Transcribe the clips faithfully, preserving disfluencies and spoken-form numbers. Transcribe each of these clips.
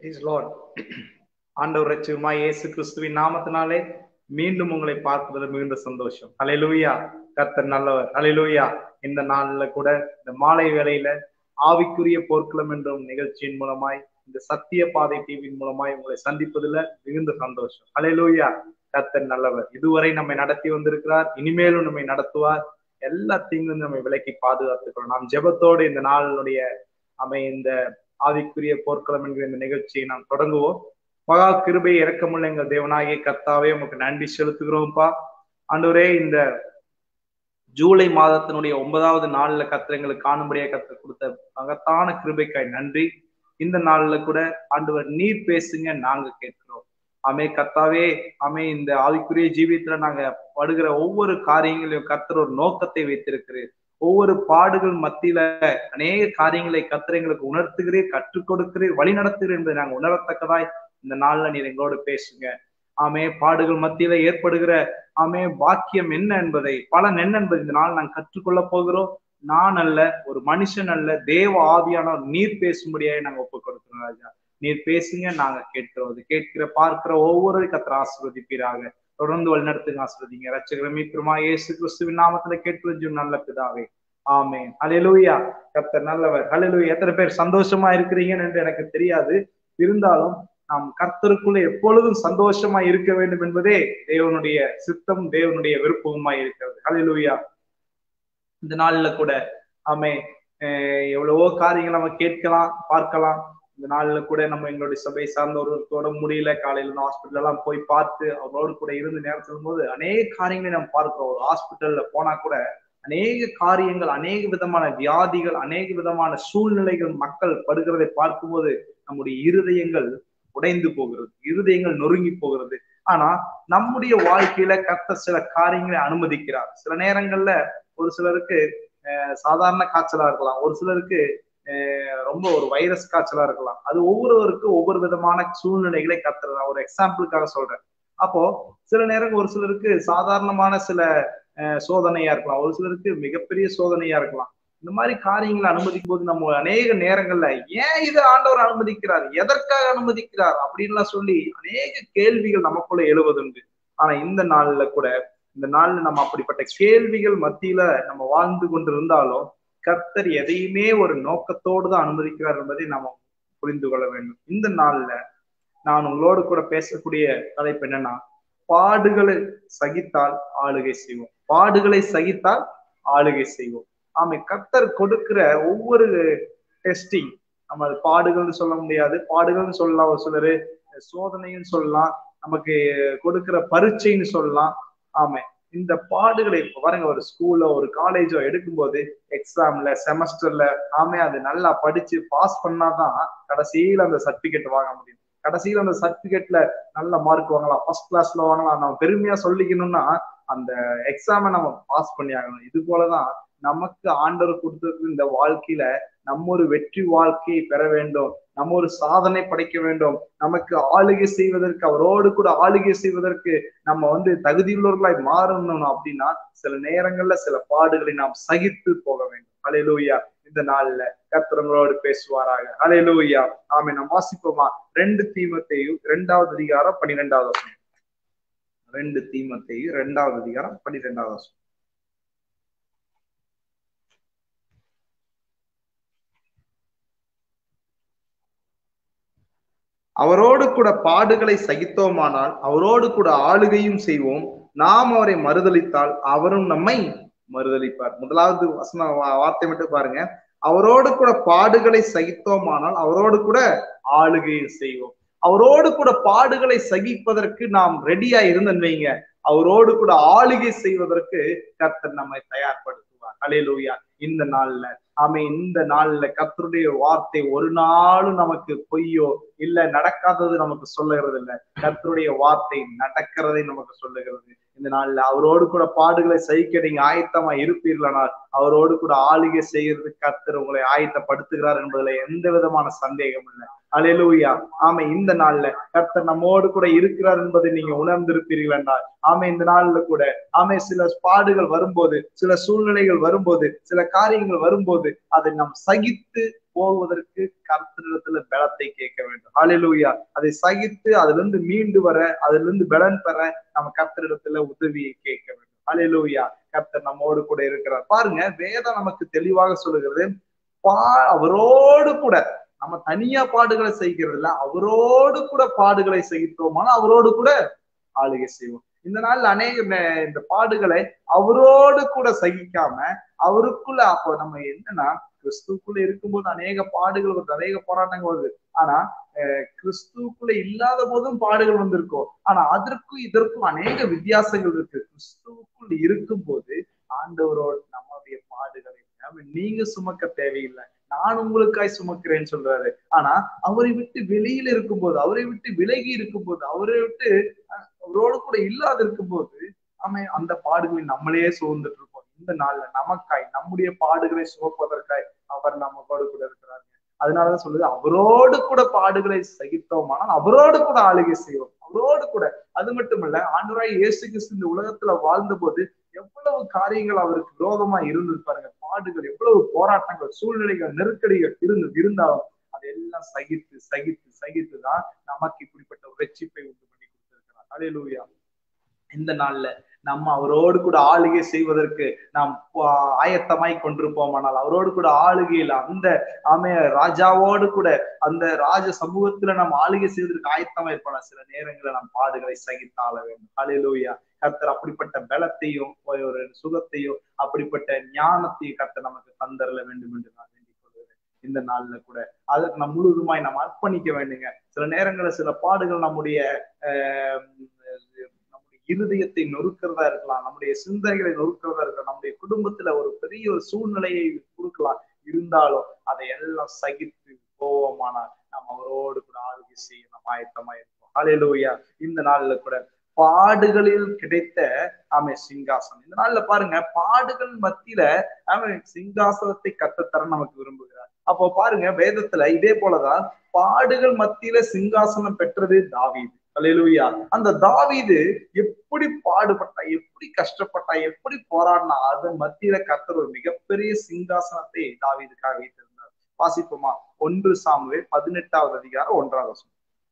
Praise Lord. ஆண்டவர் இரட்சகருமாய் இயேசு கிறிஸ்துவின் நாமத்தினாலே மீண்டும் உங்களை பார்ப்பதில் மிகுந்த சந்தோஷம். ஹல்லேலூயா. கர்த்தர் நல்லவர். ஹல்லேலூயா. இந்த நாள்ல கூட இந்த மாலை வேளையில ஆவிக்குரிய போர்க்களம் என்ற நிகழ்ச்சியின் மூலமாய் இந்த சத்திய பாதை டிவியின் மூலமாய் உங்களை சந்திப்பதில் மிகுந்த சந்தோஷம். ஹல்லேலூயா. கர்த்தர் நல்லவர். இதுவரை நம்மை நடத்தி வந்திருக்கிறார், இனிமேலும் நம்மை நடத்துவார். எல்லாத்தையும் நம்மை விலக்கி பாதுகாத்துக்கிறோம். நாம் ஜெபத்தோடு இந்த நாளுடைய அமை இந்த ஆவிக்குரிய போர்க்களம் என்கிற இந்த நிகழ்ச்சியை நாம் தொடங்குவோம். மகா கிருபை இரக்கமுள்ள எங்கள் தேவனாகிய கர்த்தாவே உமக்கு நன்றி செலுத்துகிறோம்ப்பா. ஆண்டவரே, இந்த ஜூலை மாதத்தினுடைய ஒன்பதாவது நாள்ல கர்த்தர் எங்களுக்கு காணும்படியாக கர்த்தர் கொடுத்த மகத்தான கிருபைக்காய் நன்றி. இந்த நாள்ல கூட ஆண்டவர் நீர் பேசுங்க, நாங்க கேட்கிறோம். ஆமே கர்த்தாவே, ஆமே இந்த ஆவிக்குரிய ஜீவியத்துல நாங்க படுகிற ஒவ்வொரு காரியங்களையும் கர்த்தர் ஒரு நோக்கத்தை வைத்திருக்கிறேன். ஒவ்வொரு பாடுகள் மத்தியில அநேக காரியங்களை கர்த்தர் எங்களுக்கு உணர்த்துகிறீர், கற்றுக் கொடுக்கிறீர், வழி நடத்துகிறீர் என்பதை நாங்க உணரத்தக்கதாய் இந்த நாள்ல நீர் எங்களோடு பேசுங்க. ஆமே பாடுகள் மத்தியில ஏற்படுகிற ஆமே பாக்கியம் என்ன என்பதை, பலன் என்ன என்பதை இந்த நாள் நாங்கள் கற்றுக்கொள்ள போகிறோம். நான் அல்ல, ஒரு மனுஷன் அல்ல, தேவ ஆவியானவர் நீர் பேசும்படியாக நாங்க ஒப்புக் கொடுக்கிறோம். ராஜா நீர் பேசுங்க, நாங்க கேட்கிறோம். அது கேட்கிற பார்க்கிற ஒவ்வொரு கர்த்தர் ஆசீர்வதிப்பீராக. தொடர்ந்து வழி நடத்துங்க, ஆசீர்வதிங்க. இரட்சகர் மீட்பருமாய் இயேசு கிறிஸ்துவின் நாமத்துல கேட்டு நல்ல பிதாவே, ஆமென். ஹல்லேலூயா. கர்த்தர் நல்லவர். ஹல்லேலூயா. எத்தனை பேர் சந்தோஷமா இருக்கிறீங்கன்னு என்று எனக்கு தெரியாது. இருந்தாலும் நாம் கர்த்தருக்குள்ள எப்பொழுதும் சந்தோஷமா இருக்க வேண்டும் என்பதே தேவனுடைய சித்தம், தேவனுடைய விருப்பமாய் இருக்கிறது. ஹல்லேலூயா. இந்த நாள்ல கூட ஆமே எவ்வளவோ காரியங்கள் நம்ம கேட்கலாம், பார்க்கலாம். இந்த நாள்ல கூட நம்ம எங்களுடைய சபை சார்ந்தவர்களோட முடியல, காலையில ஹாஸ்பிட்டல் எல்லாம் போய் பார்த்து அவரோடு கூட இருந்து நேரம் சொல்லும் போது அநேக காரியங்களை நம்ம பார்க்கிறோம். ஒரு ஹாஸ்பிட்டல்ல போனா கூட அநேக காரியங்கள், அநேக விதமான வியாதிகள், அநேக விதமான சூழ்நிலைகள் மக்கள் படுகிறதை பார்க்கும்போது நம்முடைய இருதயங்கள் உடைந்து போகிறது, இருதயங்கள் நொறுங்கி போகிறது. ஆனா நம்முடைய வாழ்க்கையில கர்த்தர் சில காரியங்களை அனுமதிக்கிறார். சில நேரங்கள்ல ஒரு சிலருக்கு அஹ் சாதாரண காய்ச்சலா இருக்கலாம், ஒரு சிலருக்கு அஹ் ரொம்ப ஒரு வைரஸ் காய்ச்சலா இருக்கலாம். அது ஒவ்வொருவருக்கும் ஒவ்வொரு விதமான சூழ்நிலைகளை கர்த்தர். நான் ஒரு எக்ஸாம்பிளுக்காக சொல்றேன். அப்போ சில நேரம் ஒரு சிலருக்கு சாதாரணமான சில அஹ் சோதனையா இருக்கலாம், ஒரு சிலருக்கு மிகப்பெரிய சோதனையா இருக்கலாம். இந்த மாதிரி காரியங்களை அனுமதிக்கும் போது நம்ம அநேக நேரங்கள்ல ஏன் இதை ஆண்டவர் அனுமதிக்கிறார், எதற்காக அனுமதிக்கிறார் அப்படின்லாம் சொல்லி அநேக கேள்விகள் நமக்குள்ள எழுவதுண்டு. ஆனா இந்த நாள்ல கூட, இந்த நாள்ல நம்ம அப்படிப்பட்ட கேள்விகள் மத்தியில நம்ம வாழ்ந்து கொண்டிருந்தாலும் கர்த்தர் எதையுமே ஒரு நோக்கத்தோடு தான் அனுமதிக்கிறார் என்பதை நம்ம புரிந்து கொள்ள வேண்டும். இந்த நாள்ல நான் உங்களோடு கூட பேசக்கூடிய தலைப்பு என்னன்னா, பாடுகளை சகித்தால் ஆளுகை செய்வோம். பாடுகளை சகித்தால் ஆளுகை செய்வோம். ஆமை கர்த்தர் கொடுக்கிற ஒவ்வொரு டெஸ்டிங், நம்ம அது பாடுகள்னு சொல்ல முடியாது, பாடுகள்னு சொல்லலாம், ஒரு சிலரு சோதனைன்னு சொல்லலாம், நமக்கு கொடுக்கிற பரீட்சைன்னு சொல்லலாம். ஆமை இந்த பாடுகளை பாருங்க, ஒரு ஸ்கூல்ல ஒரு காலேஜோ எடுக்கும்போது எக்ஸாம்ல செமஸ்டர்ல ஆமே அது நல்லா படிச்சு பாஸ் பண்ணாதான் கடைசியில அந்த சர்டிபிகேட் வாங்க முடியும். கடைசியில அந்த சர்டிபிகேட்ல நல்ல மார்க் வாங்கலாம், ஃபர்ஸ்ட் கிளாஸ்ல வாங்கலாம். நம்ம பெருமையா சொல்லிக்கணும்னா அந்த எக்ஸாமை நம்ம பாஸ் பண்ணி ஆகணும். இது போலதான் நமக்கு ஆண்டவர் கொடுத்திருக்கிற இந்த வாழ்க்கையில நம்ம ஒரு வெற்றி வாழ்க்கையை பெற வேண்டும், நம்ம ஒரு சாதனை படைக்க வேண்டும், நமக்கு ஆளுகை செய்வதற்கு, அவரோடு கூட ஆளுகை செய்வதற்கு நம்ம வந்து தகுதியுள்ளவர்களாய் மாறணும் அப்படின்னா சில நேரங்கள்ல சில பாடுகளை நாம் சகித்து போக வேண்டும். ஹல்லேலூயா. இந்த நாள்ல கர்த்தரோடு பேசுவாராக. ஹல்லேலூயா. ஆமே. நாம் வாசிப்போமா? ரெண்டு தீமோத்தேயு இரண்டாவது அதிகாரம் பன்னிரெண்டாவது வசனம். ரெண்டு தீமோத்தேயு இரண்டாவது அதிகாரம் பன்னிரெண்டாவது வசனம். அவரோடு கூட பாடுகளை சகித்தோமானால் அவரோடு கூட ஆளுகையும் செய்வோம். நாம் அவரை மறுதலித்தால் அவரும் நம்மை மறுதலிப்பார். முதலாவது வசன வார்த்தை மட்டும் பாருங்க. அவரோடு கூட பாடுகளை சகித்தோமானால் அவரோடு கூட ஆளுகையும் செய்வோம். அவரோடு கூட பாடுகளை சகிப்பதற்கு நாம் ரெடியா இருந்தோம் வைங்க, அவரோடு கூட ஆளுகை செய்வதற்கு கர்த்தர் நம்மை தயார்படுத்துவார். ஹல்லேலூயா. இந்த நாள்ல ஆமே, இந்த நாள்ல கர்த்தருடைய வார்த்தை ஒரு நாளும் நமக்கு பொய்யோ இல்ல நடக்காதது நமக்கு சொல்லுகிறது இல்லை. கர்த்தருடைய வார்த்தை நடக்கிறதை நமக்கு சொல்லுகிறது. இந்த நாள்ல அவரோடு கூட பாடுகளை சகிக்க நீங்க ஆயத்தமா இருப்பீர்களானால் அவரோடு கூட ஆளுகை செய்யறதுக்கு கர்த்தர் உங்களை ஆயத்தப்படுத்துகிறார் என்பதுல எந்த விதமான சந்தேகம் இல்லை. ஹல்லேலூயா. ஆமே. இந்த நாள்ல கர்த்தர் நம்மோடு கூட இருக்கிறார் என்பதை நீங்க உணர்ந்திருப்பீர்கள் என்றால் ஆமே, இந்த நாள்ல கூட ஆமே சில பாடுகள் வரும்போது, சில சூழ்நிலைகள் வரும்போது, சில காரியங்கள் வரும்போது அதை நாம் சகித்து போவதற்கு கர்த்தரிடத்துல பலத்தை கேட்க வேண்டும். ஹல்லேலூயா. அதை சகித்து அதுல இருந்து மீண்டு வர, அதுல இருந்து பலன் பெற நம்ம கர்த்தரிடத்துல உதவியை கேட்க வேண்டும். ஹல்லேலூயா. கர்த்தர் நம்மோடு கூட இருக்கிறார். பாருங்க, வேதம் நமக்கு தெளிவாக சொல்லுகிறது, பா அவரோடு கூட நம்ம தனியா பாடுகளை செய்கிறதுல, அவரோடு கூட பாடுகளை சகித்தோமானா அவரோடு கூட ஆளுகை செய்வோம். இந்த நாள்ல அநேக இந்த பாடுகளை அவரோடு கூட சகிக்காம அவருக்குள்ள, அப்போ நம்ம என்னன்னா கிறிஸ்துக்குள்ள இருக்கும்போது அநேக பாடுகள் வருது, அநேக போராட்டங்கள் வருது. ஆனா அஹ் கிறிஸ்துக்குள்ள இல்லாத போதும் பாடுகள் வந்திருக்கும். ஆனா அதற்கும் இதற்கும் அநேக வித்தியாசங்கள் இருக்கு. கிறிஸ்துவுக்குள் இருக்கும் போது ஆண்டவரோடு நம்முடைய பாடுகளை நீங்க சுமக்க தேவையில்லை, நான் உங்களுக்காய் சுமக்கிறேன்னு சொல்றாரு. ஆனா அவரை விட்டு வெளியில இருக்கும்போது, அவரை விட்டு விலகி இருக்கும்போது, அவரை விட்டு அவரோடு கூட இல்லாத இருக்கும்போது ஆமா அந்த பாடுகளை நம்மளே சுமந்துட்டு இருப்போம். இந்த நாள்ல நமக்காய் நம்முடைய பாடுகளை சுமப்பதற்காய் அவர் நம்மோடு கூட இருக்கிறார். அதனாலதான் சொல்லுது, அவரோடு கூட பாடுகளை சகித்தோமானால் அவரோடு கூட ஆளுகை செய்வோம், அவரோடு கூட. அது மட்டுமல்ல, ஆண்டவராய் இயேசு கிறிஸ்து இந்த உலகத்துல வாழ்ந்த போது எவ்வளவு காரியங்கள் அவருக்கு விரோதமா இருந்தது பாருங்க. பாடுகள், எவ்வளவு போராட்டங்கள், சூழ்நிலைகள், நெருக்கடிகள் இருந்து இருந்தாலும் அதையெல்லாம் சகித்து சகித்து சகித்துதான் நமக்கு இப்படிப்பட்ட ஒரு ரட்சிப்பை உண்டு பண்ணி கொடுத்திருக்கிறார். ஹல்லேலூயா. இந்த நாள்ல நம்ம அவரோடு கூட ஆளுகை செய்வதற்கு நாம் ஆயத்தமாய் கொண்டிருப்போமானால், அவரோடு கூட ஆளுகையில் அந்த ஆமே ராஜாவோடு கூட அந்த ராஜ சமூகத்துல நம்ம ஆளுகை செய்வதற்கு ஆயத்தமா இருப்போம். சில நேரங்களில் நாம் பாடுகளை சகித்தாள வேண்டும். ஹல்லேலூயா. கர்த்தர் அப்படிப்பட்ட பலத்தையும் ஒரு சுகத்தையும் அப்படிப்பட்ட ஞானத்தையும் கர்த்தர் நமக்கு தந்தரல வேண்டும் என்று நான் வேண்டிக் கொள்கிறேன். இந்த நாள்ல கூட அதற்கு நம்ம முழுவதுமாய் நம்ம அர்ப்பணிக்க வேண்டுங்க. சில நேரங்களில் சில பாடுகள் நம்முடைய அஹ் இருதயத்தை நொறுக்கிறதா இருக்கலாம், நம்முடைய சிந்தனைகளை நொறுக்கிறதா இருக்கலாம், நம்முடைய குடும்பத்துல ஒரு பெரிய ஒரு சூழ்நிலையை கொடுக்கலாம். இருந்தாலும் அதை எல்லாம் சகித்து போவோமானால் நம்ம அவரோடு கூட ஆளுகை செய்ய நம்ம ஆயத்தமா இருப்போம். ஹல்லேலூயா. இந்த நாள்ல கூட பாடுகளில் கிடைத்த ஆமை சிங்காசனம். இந்த நாள்ல பாருங்க, பாடுகள் மத்தியில ஆமை சிங்காசனத்தை கத்தத்தர நமக்கு விரும்புகிறார். அப்போ பாருங்க, வேதத்துல இதே போலதான் பாடுகள் மத்தியில சிங்காசனம் பெற்றது தாவீது. ஹல்லேலூயா. அந்த தாவீது எப்படி பாடுபட்டா, எப்படி கஷ்டப்பட்டா, எப்படி போராடினா, அதன் மத்தியில கர்த்தர் ஒரு மிகப்பெரிய சிங்காசனத்தை தாவீதுக்காக வைத்திருந்தார். வாசிப்போமா? ஒன்று சாமுவேல் பதினெட்டாவது அதிகாரம் ஒன்றாவது வசனம்.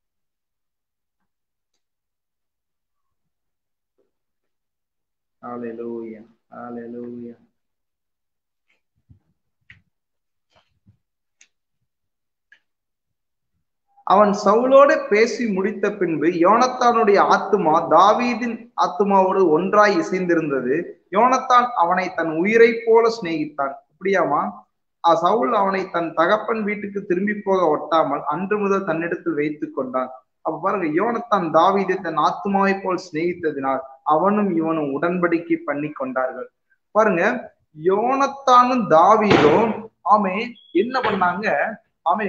ஹல்லேலூயா. ஹல்லேலூயா. அவன் சவுலோடு பேசி முடித்த பின்பு யோனத்தானுடைய ஆத்துமா தாவீதின் ஆத்துமாவோடு ஒன்றாய் இசைந்திருந்தது. யோனத்தான் அவனை தன் உயிரை போல சிநேகித்தான். அப்படியாமா? சவுல் அவனை தன் தகப்பன் வீட்டுக்கு திரும்பி போக ஒட்டாமல் அன்று முதல் தன்னிடத்தில் வைத்துக் கொண்டான். அப்ப பாருங்க, யோனத்தான் தாவீதை தன் ஆத்துமாவை போல் சிநேகித்ததினால் அவனும் இவனும் உடன்படிக்கை பண்ணி கொண்டார்கள். பாருங்க, யோனத்தானும் தாவீதும் ஆமே என்ன பண்ணாங்க? ஆமே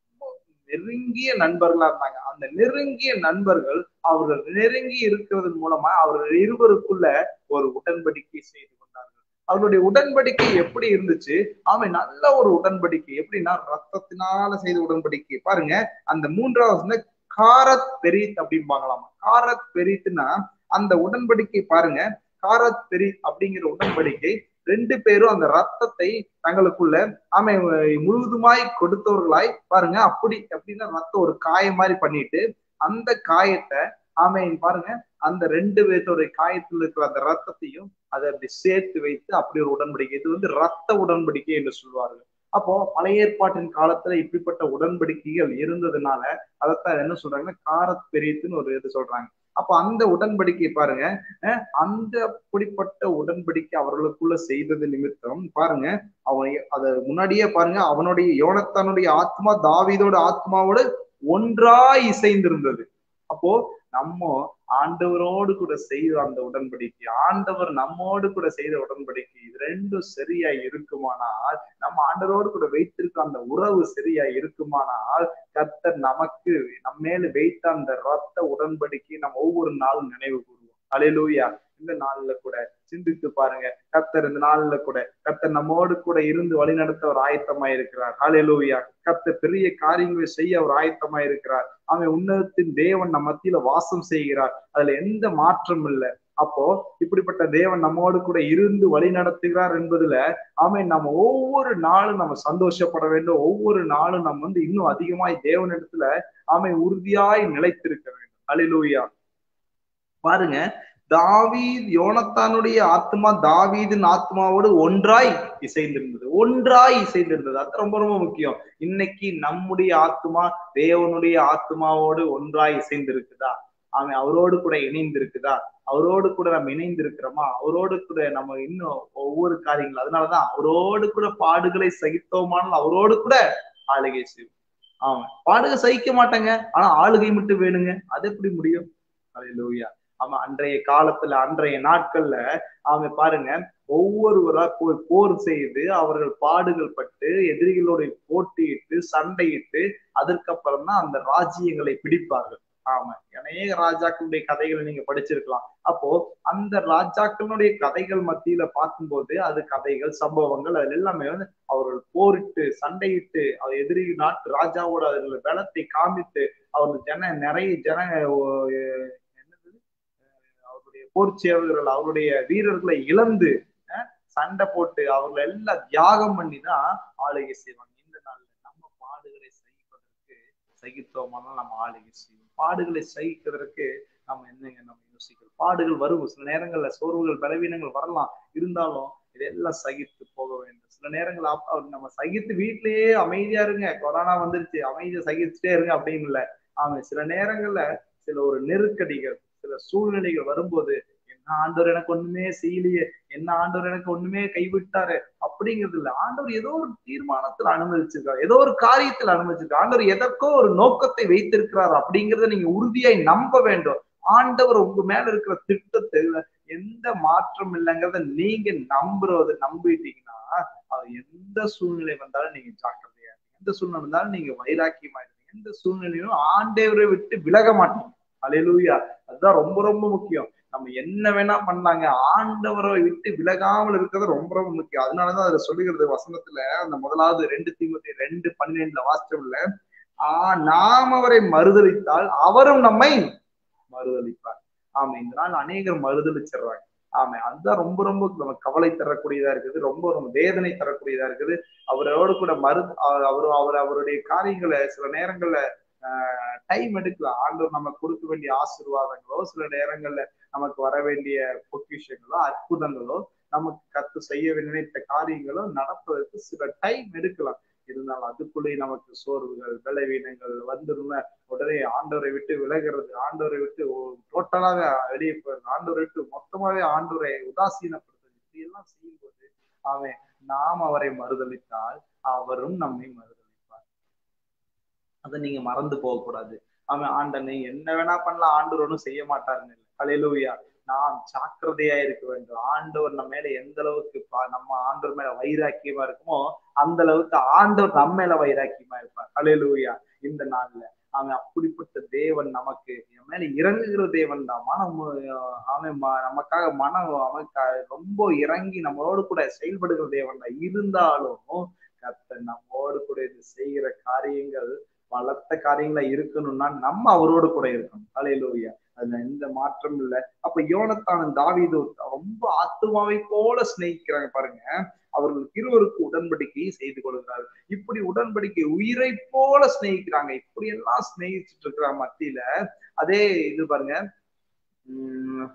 நெருங்கிய நண்பர்களா இருந்தாங்க. அந்த நெருங்கிய நண்பர்கள் அவர்கள் நெருங்கி இருக்கிறதன் மூலமா அவர்கள் இருவருக்குள்ள ஒரு உடன்படிக்கை செய்து கொண்டார்கள். அவர்களுடைய உடன்படிக்கை எப்படி இருந்துச்சு? ஆமை நல்ல ஒரு உடன்படிக்கை. எப்படின்னா ரத்தத்தினால செய்த உடன்படிக்கை. பாருங்க, அந்த மூன்றாவது காரத் பெரித் அப்படின்னு பார்க்கலாமா? காரத் பெரித்னா அந்த உடன்படிக்கை பாருங்க, காரத் பெரித் அப்படிங்கிற உடன்படிக்கை ரெண்டு பேரும் அந்த ரத்தத்தை தங்களுக்குள்ள ஆமை முழுவதுமாய் கொடுத்தவர்களாய் பாருங்க. அப்படி அப்படின்னா ரத்தம் ஒரு காயம் மாதிரி பண்ணிட்டு அந்த காயத்தை ஆமை பாருங்க அந்த ரெண்டு பேர்த்தோடைய காயத்தில் இருக்கிற அந்த ரத்தத்தையும் அதை அப்படி சேர்த்து வைத்து அப்படி ஒரு உடன்படிக்கை. இது வந்து ரத்த உடன்படிக்கை என்று சொல்வார்கள். அப்போ பழைய ஏற்பாட்டின் காலத்துல இப்படிப்பட்ட உடன்படிக்கைகள் இருந்ததுனால அதைத்தான் என்ன சொல்றாங்கன்னா காரத் பெரியத்துன்னு ஒரு இது சொல்றாங்க. அப்ப அந்த உடன்படிக்கை பாருங்க, அந்த அப்படிப்பட்ட உடன்படிக்கை அவர்களுக்குள்ள செய்தது நிமித்தம் பாருங்க, அவன் அத முன்னாடியே பாருங்க, அவனுடைய யோனத்தானுடைய ஆத்மா தாவீதோட ஆத்மாவோடு ஒன்றாய் இசைந்திருந்தது. அப்போ நம்ம ஆண்டவரோடு கூட செய்த அந்த உடன்படிக்கை, ஆண்டவர் நம்மோடு கூட செய்த உடன்படிக்கை, இது ரெண்டும் சரியா இருக்குமானால், நம்ம ஆண்டவரோடு கூட வைத்திருக்க அந்த உறவு சரியா இருக்குமானால், கர்த்தர் நமக்கு நம்ம மேல வைத்த அந்த ரத்த உடன்படிக்கை நம்ம ஒவ்வொரு நாளும் நினைவு கூறுவோம். ஹல்லேலூயா. இந்த நாள்ல கூட சிந்தித்து பாருங்க, கர்த்தர் இந்த நாள்ல கூட கர்த்தர் நம்மோடு கூட இருந்து வழிநடத்த ஒரு ஆயத்தமா இருக்கிறார். ஹல்லேலூயா. கர்த்தர் பெரிய காரியங்களை செய்ய ஒரு ஆயத்தமா இருக்கிறார். அவன் உன்னதத்தின் தேவன் நம்ம மத்தியில வாசம் செய்கிறார். அதுல எந்த மாற்றம் இல்லை. அப்போ இப்படிப்பட்ட தேவன் நம்மோடு கூட இருந்து வழி நடத்துகிறார் என்பதுல ஆமென் நம்ம ஒவ்வொரு நாளும் நம்ம சந்தோஷப்பட வேண்டும். ஒவ்வொரு நாளும் நம்ம வந்து இன்னும் அதிகமாய் தேவனிடத்துல ஆமென் உறுதியாய் நிலைத்திருக்க வேண்டும். அல்லேலூயா. பாருங்க, தாவீது யோனத்தானுடைய ஆத்மா தாவீதின் ஆத்மாவோடு ஒன்றாய் இசைந்திருந்தது. ஒன்றாய் இசைந்திருந்தது. அது ரொம்ப ரொம்ப முக்கியம். இன்னைக்கு நம்முடைய ஆத்மா தேவனுடைய ஆத்மாவோடு ஒன்றாய் இசைந்திருக்குதா? அவன் அவரோடு கூட இணைந்து இருக்குதா? அவரோடு கூட நம்ம இணைந்து இருக்கிறோமா? அவரோடு கூட நம்ம இன்னும் ஒவ்வொரு காரியங்கள், அதனாலதான் அவரோடு கூட பாடுகளை சகித்தோமானால் அவரோடு கூட ஆளுகை செய்வோம். ஆமா, பாடுகை சகிக்க மாட்டாங்க, ஆனா ஆளுகை மட்டும் வேணுங்க. அது எப்படி முடியும்? அல்லேலூயா. ஆமா, அன்றைய காலத்துல அன்றைய நாட்கள்ல அவங்க பாருங்க, ஒவ்வொருவரா போய் போர் செய்து அவர்கள் பாடுகள் பட்டு எதிரிகளோட போட்டியிட்டு சண்டையிட்டு அதற்கப்புறம் தான் அந்த ராஜ்யங்களை பிடிப்பார்கள். ஆமா, அநேக ராஜாக்களுடைய கதைகளை நீங்க படிச்சிருக்கலாம். அப்போ அந்த ராஜாக்களுடைய கதைகள் மத்தியில பார்க்கும்போது அது கதைகள் சம்பவங்கள் அது எல்லாமே வந்து அவர்கள் போரிட்டு சண்டையிட்டு அவர் எதிரி நாட்டு ராஜாவோட அவர்கள் பலத்தை காமித்து அவர்கள் ஜன நிறைய ஜன போர் சேவகர்கள் அவருடைய வீரர்களை இழந்து சண்டை போட்டு அவர்களை எல்லாம் தியாகம் பண்ணி தான் ஆளுகை செய்வாங்க. இந்த நாள்ல நம்ம பாடுகளை சகிப்பதற்கு சகித்தோமானால் நம்ம ஆளுகை செய்வோம். பாடுகளை சகிக்கிறதற்கு நம்ம என்னங்க நம்ம யோசிக்கிறோம். பாடுகள் வரும், சில நேரங்கள்ல சோர்வுகள் பலவீனங்கள் வரலாம், இருந்தாலும் இதெல்லாம் சகித்து போக வேண்டும். சில நேரங்கள் நம்ம சகித்து வீட்டிலேயே அமைதியா இருங்க, கொரோனா வந்துருச்சு அமைதியா சகிச்சுட்டே இருங்க அப்படின்னு இல்லை. ஆமா, சில நேரங்கள்ல சில ஒரு நெருக்கடிகள் சில சூழ்நிலைகள் வரும்போது என்ன ஆண்டவர் எனக்கு ஒண்ணுமே செய்யலையே, என்ன ஆண்டவர் எனக்கு ஒண்ணுமே கைவிட்டாரு அப்படிங்கிறது இல்லை. ஆண்டவர் ஏதோ ஒரு தீர்மானத்துல அனுமதிச்சிருக்காரு, ஏதோ ஒரு காரியத்துல அனுமதிச்சிருக்காரு. ஆண்டவர் எதற்கோ ஒரு நோக்கத்தை வைத்திருக்கிறார் அப்படிங்கிறத நீங்க உறுதியாய் நம்ப வேண்டும். ஆண்டவர் உங்க மேல இருக்கிற திட்டத்தை எந்த மாற்றம் இல்லைங்கிறத நீங்க நம்புறது நம்பிட்டீங்கன்னா அது எந்த சூழ்நிலை வந்தாலும் நீங்க ஜாக்கிரதையா, எந்த சூழ்நிலை வந்தாலும் நீங்க வைராக்கியமா இருப்பீங்க, எந்த சூழ்நிலையும் ஆண்டவரை விட்டு விலக மாட்டீங்க. அல்லேலூயா. அதுதான் ரொம்ப ரொம்ப முக்கியம். நம்ம என்ன வேணா பண்ணலாங்க, ஆண்டவரை விட்டு விலகாமல் இருக்கிறது ரொம்ப ரொம்ப முக்கியம். அதனாலதான் அதுல சொல்லுகிறது வசனத்துல அந்த முதலாவது ரெண்டு தீமோத்தேயு ரெண்டு பன்னிரெண்டுல வாசிச்சோம்ல, ஆஹ் நாம் அவரை மறுதலித்தால் அவரும் நம்மை மறுதலிப்பார். ஆமா, இந்த நாள் அநேகர் மறுதலிச்சிடுறாங்க. ஆமா, அதுதான் ரொம்ப ரொம்ப நம்ம கவலை தரக்கூடியதா இருக்குது, ரொம்ப ரொம்ப வேதனை தரக்கூடியதா இருக்குது. அவரோடு கூட மறு அவரு அவர் அவருடைய காரியங்களை சில நேரங்கள்ல ஆஹ் டைம் எடுக்கலாம். ஆண்டவர் நமக்கு கொடுக்க வேண்டிய ஆசீர்வாதங்களோ சில நேரங்கள்ல நமக்கு வர வேண்டிய பொக்கிஷங்களோ அற்புதங்களோ நமக்கு கத்து செய்ய நினைத்த காரியங்களோ நடப்பதற்கு சில டைம் எடுக்கலாம். இருந்தாலும் அதுக்குள்ளே நமக்கு சோர்வுகள் பலவீனங்கள் வந்துருங்க, உடனே ஆண்டவரை விட்டு விலகிறது, ஆண்டவரை விட்டு டோட்டலாக வெளியே போயிடுறது, ஆண்டவரை விட்டு மொத்தமாவே ஆண்டவரை உதாசீனப்படுத்துறது, இப்படி எல்லாம் செய்யும்போது அவன் நாம் அவரை மறுதலித்தால் அவரும் நம்மை மறுதலிப்பார். அதை நீங்க மறந்து போக கூடாது. அவன் ஆண்டனை என்ன வேணா பண்ணலாம், ஆண்டவர் ஒன்றும் செய்ய மாட்டாருன்னு இல்லை. அல்லேலூயா. நாம் ஜாக்கிரதையா இருக்க வேண்டும். ஆண்டவர் நம்ம மேல எந்த அளவுக்கு நம்ம ஆண்டவர் மேல வைராக்கியமா இருக்குமோ அந்த அளவுக்கு ஆண்டவர் நம்ம மேல வைராக்கியமா இருப்பார். அல்லேலூயா. இந்த நாள்ல அவன் அப்படிப்பட்ட தேவன் நமக்கு என் மேல இறங்குகிற தேவன் தான். மனம் அவன் நமக்காக மனம் அவன் ரொம்ப இறங்கி நம்மளோடு கூட செயல்படுகிற தேவன் தான். இருந்தாலும் கர்த்தர் நம்மோடு கூட இது செய்கிற காரியங்கள் பலத்த காரியங்களா இருக்கணும்னா நம்ம அவரோடு கூட இருக்கணும். அல்லேலூயா. அதுல எந்த மாற்றமும் இல்லை. அப்ப யோனத்தானும் தாவீது ரொம்ப ஆத்துமாவை போல சிநேகிக்கிறாங்க பாருங்க. அவர்களுக்கு இருவருக்கு உடன்படிக்கையை செய்து கொள்கிறார்கள். இப்படி உடன்படிக்கை உயிரை போல சிநேகிக்கிறாங்க. இப்படி எல்லாம் சிநேகிச்சுட்டு இருக்கிறாங்க மத்தியில அதே இது பாருங்க, உம்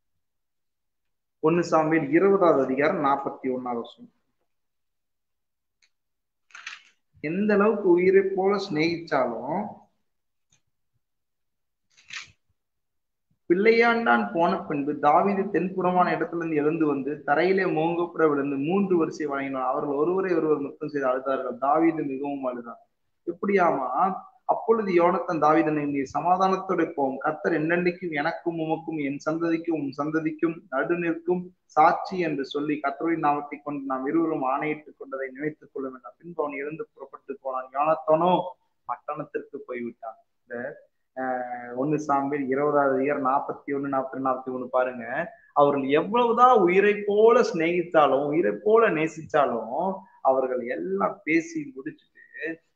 ஒன்னு சாமுவேல் இருபதாவது அதிகாரம் நாற்பத்தி ஒன்னாவது வருஷம். எந்த அளவுக்கு உயிரை போல சிநேகிச்சாலும் பிள்ளையாண்டான் போன பின்பு தாவீது தென்புறமான இடத்துல இருந்து எழுந்து வந்து தரையிலே மோங்கப்புற விழுந்து மூன்று வரிசை வழங்கினார். அவர்கள் ஒருவரை ஒருவர் முத்தம் செய்து அழுதார்கள். தாவீது மிகவும் அழுதார். எப்படியாமா? அப்பொழுது யோனத்தான் தாவீதனை, நீ சமாதானத்தோட போம், கர்த்தர் என்னென்னைக்கும் எனக்கும் உமக்கும் என் சந்ததிக்கும் உம் சந்ததிக்கும் நடு நிற்கும் சாட்சி என்று சொல்லி கர்த்தரின் நாமத்தை கொண்டு நாம் இருவரும் ஆணையிட்டுக் கொண்டதை நினைத்துக் கொள்ளும் என்றார். பின்பு அவன் எழுந்து புறப்பட்டு போனான். யோனத்தானோ பட்டணத்திற்கு போய்விட்டான். இந்த ஆஹ் ஒன்னு சாமுவேல் இருபதாவது அதிகாரம் நாற்பத்தி ஒண்ணு நாற்பத்தி நாற்பத்தி ஒண்ணு பாருங்க. அவர்கள் எவ்வளவுதான் உயிரை போல சிநேகித்தாலும் உயிரை போல நேசிச்சாலும் அவர்கள் எல்லாம் பேசி முடிச்சுட்டு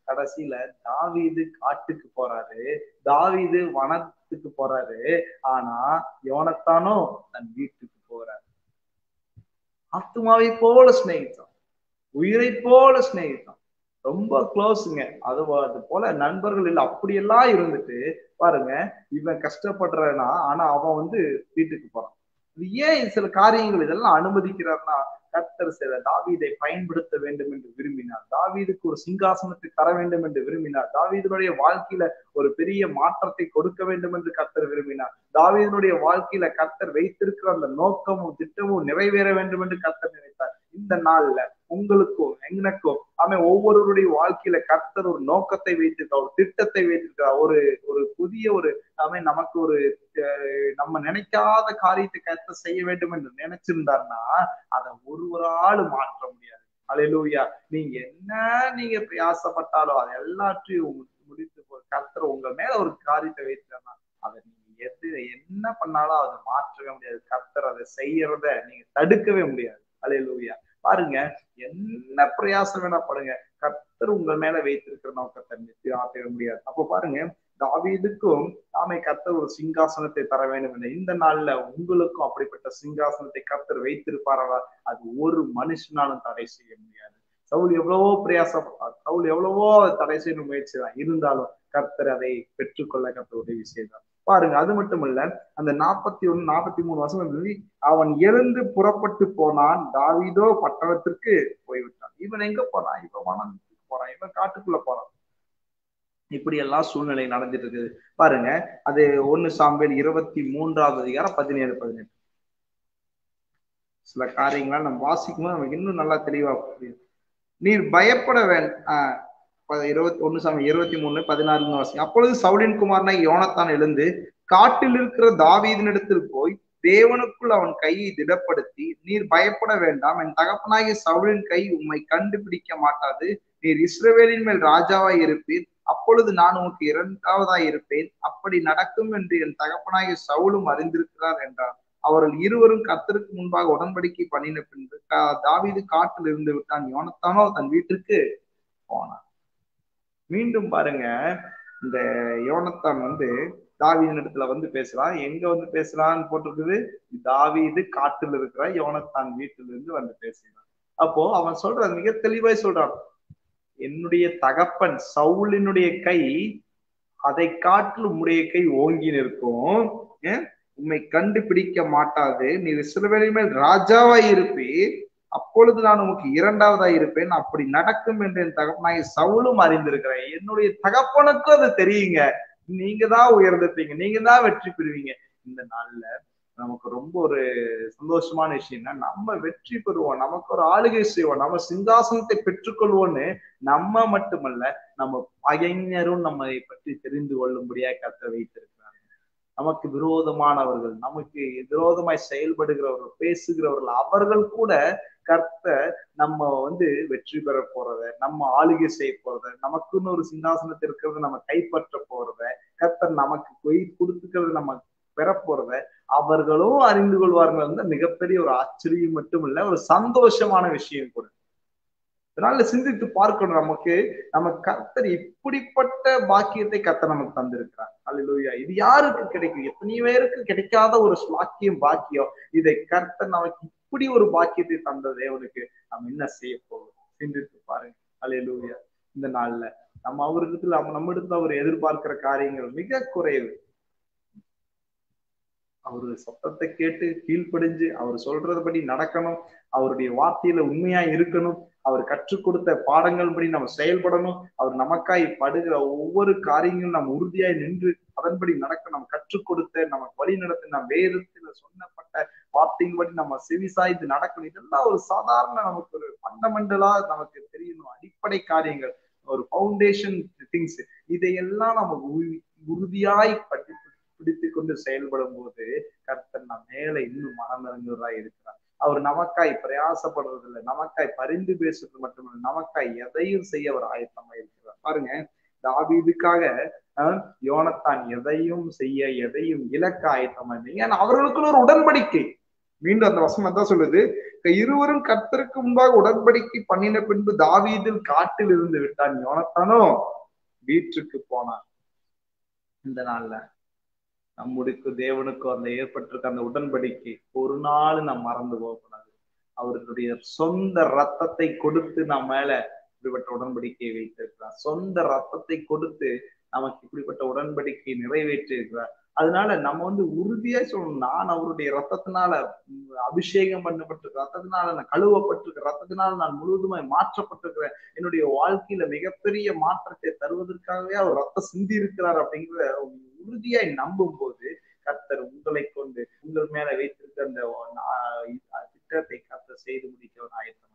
கடைசியில தாவீது காட்டுக்கு போறாரு, தாவீது வனத்துக்கு போறாரு. ஆனா யோனத்தானோ தன் வீட்டுக்கு போறாரு. ஆத்துமாவை போல சிநேகித்தான், உயிரை போல சிநேகித்தான், ரொம்ப க்ளோஸுங்க. அது அது போல நண்பர்கள் இல்லை. அப்படியெல்லாம் இருந்துட்டு பாருங்க, இவன் கஷ்டப்படுறானா, ஆனா அவன் வந்து வீட்டுக்கு போறான். இது ஏன் சில காரியங்கள் இதெல்லாம் அனுமதிக்கிறார்னா, கர்த்தர் சில தாவீதை பயன்படுத்த வேண்டும் என்று விரும்பினார். தாவீதுக்கு ஒரு சிங்காசனத்தை தர வேண்டும் என்று விரும்பினார். தாவீதுடைய வாழ்க்கையில ஒரு பெரிய மாற்றத்தை கொடுக்க வேண்டும் என்று கர்த்தர் விரும்பினார். தாவீதுடைய வாழ்க்கையில கர்த்தர் வைத்திருக்கிற அந்த நோக்கமும் திட்டமும் நிறைவேற வேண்டும் என்று கர்த்தர் நினைத்தார். இந்த நாள்ல உங்களுக்கும் எனக்கும் ஆனா ஒவ்வொருவருடைய வாழ்க்கையில கர்த்தர் ஒரு நோக்கத்தை வைத்திருக்கார், ஒரு திட்டத்தை வைத்திருக்கிறார். ஒரு ஒரு புதிய ஒரு ஆமே நமக்கு ஒரு நம்ம நினைக்காத காரியத்தை கர்த்தர் செய்ய வேண்டும் என்று நினைச்சிருந்தார்னா அதை ஒருவராலும் மாற்ற முடியாது. அல்லேலூயா. நீங்க என்ன நீங்க பிரயாசப்பட்டாலும் அது எல்லாத்தையும் முடித்து கர்த்தர் உங்க மேல ஒரு காரியத்தை வைத்தார்னா அதை நீங்க எது என்ன பண்ணாலும் அதை மாற்றவே முடியாது. கர்த்தர் அதை செய்யறத நீங்க தடுக்கவே முடியாது. அல்லேலூயா. பாருங்க, என்ன பிரயாசம் வேணா படுங்க, கர்த்தர் உங்க மேல வைத்திருக்கிற நோக்கத்தை நிச்சயம் முடியாது. அப்போ பாருங்க, தாவீதுக்கும் நாமே கர்த்தர் ஒரு சிங்காசனத்தை தர வேண்டும் என்ற இந்த நாள்ல உங்களுக்கும் அப்படிப்பட்ட சிங்காசனத்தை கர்த்தர் வைத்திருப்பாரா? அது ஒரு மனுஷனாலும் தடை செய்ய முடியாது. சவுல் எவ்வளவோ பிரயாசப்பட்டார், சவுல் எவ்வளவோ தடை செய்ய முயற்சி தான், இருந்தாலும் கர்த்தர் அதை பெற்றுக்கொள்ள கர்த்தர் உதவி செய்தார். பாருங்க, அது மட்டும் இல்ல, அந்த நாற்பத்தி ஒண்ணு நாற்பத்தி மூணு வருஷம் அவன் எழுந்து புறப்பட்டு போனான், தாவீதோ பட்டணத்திற்கு போய்விட்டான். இவன் எங்க போறான்? இவன் வனத்துக்கு போறான், இவன் காட்டுக்குள்ள போறான். இப்படி எல்லாம் சூழ்நிலை நடந்துட்டு இருக்குது. பாருங்க, அது ஒண்ணு சாமுவேல் இருபத்தி மூன்றாவது அதிகாரம் பதினேழு பதினெட்டு சில காரியங்களாம் நம்ம வாசிக்கும் போது நமக்கு இன்னும் நல்லா தெளிவா புரியும். நீர் பயப்பட வேண்டாம். இருபத்தி ஒண்ணு சாமி இருபத்தி மூணு பதினாறுன்னு வாசி. அப்பொழுது சவுலின் குமாரனாய் யோனத்தான் எழுந்து காட்டில் இருக்கிற தாவீதினிடத்தில் போய் தேவனுக்குள் அவன் கையை திடப்படுத்தி, நீர் பயப்பட வேண்டாம், என் தகப்பனாகிய சவுலின் கை உம்மை கண்டுபிடிக்க மாட்டாது, நீர் இஸ்ரவேலின் மேல் ராஜாவாய் இருப்பீர், அப்பொழுது நான் உனக்கு இரண்டாவதாய் இருப்பேன், அப்படி நடக்கும் என்று என் தகப்பனாகிய சவுலும் அறிந்திருக்கிறார் என்றார். அவர்கள் இருவரும் கர்த்தருக்கு முன்பாக உடன்படிக்கை பண்ணின பின்பு தாவீது காட்டில் இருந்து விட்டான், யோனத்தானோ தன் வீட்டுக்கு போனான். மீண்டும் பாருங்க, இந்த யோனத்தான் வந்து தாவீதின் இடத்துல வந்து பேசுறான். எங்க வந்து பேசுறான்னு போட்டிருக்குது, தாவீது காட்டில் இருக்கிற யோனத்தான் வீட்டில இருந்து வந்து பேசுறான். அப்போ அவன் சொல்றான், மிக தெளிவாய் சொல்றான், என்னுடைய தகப்பன் சவுலினுடைய கை அதை காட்டில் உம்முடைய கை ஓங்கி நிற்கும், உண்மை கண்டுபிடிக்க மாட்டாது, நீ இஸ்ரவேலின் மேல் ராஜாவாய் இருப்பீர், அப்பொழுது நான் உனக்கு இரண்டாவதாய் இருப்பேன், அப்படி நடக்கும் என்று என் தகப்பனாகிய சவுலும் அறிந்திருக்கிறேன். என்னுடைய தகப்பனுக்கும் அது தெரியுங்க, நீங்க தான் உயர்ந்திருப்பீங்க, நீங்க தான் வெற்றி பெறுவீங்க. இந்த நாள்ல நமக்கு ரொம்ப ஒரு சந்தோஷமான விஷயம்னா, நம்ம வெற்றி பெறுவோம், நமக்கு ஒரு ஆளுகை செய்வோம், நம்ம சிங்காசனத்தை பெற்றுக்கொள்வோம்னு நம்ம மட்டுமல்ல, நம்ம பகைஞரும் நம்மை பற்றி தெரிந்து கொள்ளும்படியா கர்த்தர் வைத்திருக்கிறாங்க. நமக்கு விரோதமானவர்கள், நமக்கு விரோதமாய் செயல்படுகிறவர்கள், பேசுகிறவர்கள், அவர்கள் கூட கர்த்தர் நம்ம வந்து வெற்றி பெற போறத, நம்ம ஆளுகை செய்ய போறத, நமக்குன்னு ஒரு சிங்காசனத்தை இருக்கிறத நம்ம கைப்பற்ற போறத, கர்த்தர் நமக்கு போய் கொடுத்துக்கிறது நம்ம பெற போறத அவர்களும் அறிந்து கொள்வார்கள். வந்து மிகப்பெரிய ஒரு ஆச்சரியம் மட்டும் இல்ல, ஒரு சந்தோஷமான விஷயம் கூட. அதனால சிந்தித்து பார்க்கணும், நமக்கு நம்ம கர்த்தர் இப்படிப்பட்ட பாக்கியத்தை கர்த்தர் நமக்கு தந்திருக்கிறார். அல்லேலூயா. இது யாருக்கு கிடைக்கும்? எத்தனை பேருக்கு கிடைக்காத ஒரு பாக்கியம் பாக்கியம். இதை கர்த்தர் நமக்கு இப்படி ஒரு பாக்கியத்தை தந்த தேவனுக்கு நம்ம என்ன செய்ய போகிறோம்? சிந்தித்து பாருங்க. அல்லேலூயா. இந்த நாள்ல நம்ம அவரிடத்துல நம்ம இடத்துல அவர் எதிர்பார்க்கிற காரியங்கள் மிக குறைவு. அவரு சத்தத்தை கேட்டு கீழ்ப்படிஞ்சு அவர் சொல்றதுபடி நடக்கணும், அவருடைய வார்த்தையில உண்மையா இருக்கணும், அவர் கற்றுக் கொடுத்த பாடங்கள் படி நம்ம செயல்படணும், அவர் நமக்காய் படுகிற ஒவ்வொரு காரியங்களும் நம்ம உறுதியாய் நின்று அதன்படி நடக்க நம்ம கற்றுக் கொடுத்த நமக்கு வழி நடத்த நம்ம வேதத்துல சொன்னப்பட்ட வார்த்தையின்படி நம்ம செவிசாய்ந்து நடக்கணும். இதெல்லாம் ஒரு சாதாரண நமக்கு ஒரு ஃபண்டமெண்டலா நமக்கு தெரியணும், அடிப்படை காரியங்கள், ஒரு ஃபவுண்டேஷன் திங்ஸ். இதையெல்லாம் நம்ம உறுதியாய் படி பிடித்து கொண்டு செயல்படும் போது கர்த்தர் நம்ம மேல இன்னும் மனமிறங்குவதா இருக்கிறார். அவர் நமக்காய் பிரயாசப்படுறதில்லை, நமக்காய் பரிந்து பேசுறது மட்டுமல்ல, நமக்காய் எதையும் செய்ய அவர் ஆயத்தமா இருக்கிறார். பாருங்க, தாவீதுக்காக யோனத்தான் எதையும் செய்ய எதையும் இலக்க ஆயத்தமா இருந்தீங்க. ஏன்னா அவர்களுக்குள்ள ஒரு உடன்படிக்கை, மீண்டும் அந்த வசனம் தான் சொல்லுது, இருவரும் கர்த்தருக்கு முன்பாக உடன்படிக்கை பண்ணின பின்பு தாவீதில் காட்டில் இருந்து விட்டான், யோனத்தானோ வீட்டுக்கு போனான். இந்த நாள்ல நம்முடைய தேவனுக்கும் அந்த ஏற்பட்டிருக்க அந்த உடன்படிக்கை ஒரு நாள் நாம் மறந்து போகக்கூடாது. அவர்களுடைய சொந்த ரத்தத்தை கொடுத்து நம்ம மேல இப்படிப்பட்ட உடன்படிக்கையை வைத்திருக்கிறார். சொந்த ரத்தத்தை கொடுத்து நமக்கு இப்படிப்பட்ட உடன்படிக்கையை நிறைவேற்றி இருக்கிறார். அதனால நம்ம வந்து உறுதியா சொல்லணும், நான் அவருடைய ரத்தத்தினால அபிஷேகம் பண்ணப்பட்டிருக்க ரத்தத்தினால நான் கழுவப்பட்டிருக்க ரத்தத்தினால நான் முழுவதுமாய் மாற்றப்பட்டிருக்கிறேன். என்னுடைய வாழ்க்கையில மிகப்பெரிய மாற்றத்தை தருவதற்காகவே அவர் ரத்தம் சிந்தி இருக்கிறார் அப்படிங்கிற உறுதியாய் நம்பும் போது கர்த்தர் உங்களை கொண்டு உங்கள் மேல வைத்திருக்க அந்த திட்டத்தை கர்த்தர் செய்து முடிக்க ஒரு ஆயத்தமாயிருக்கிறார்.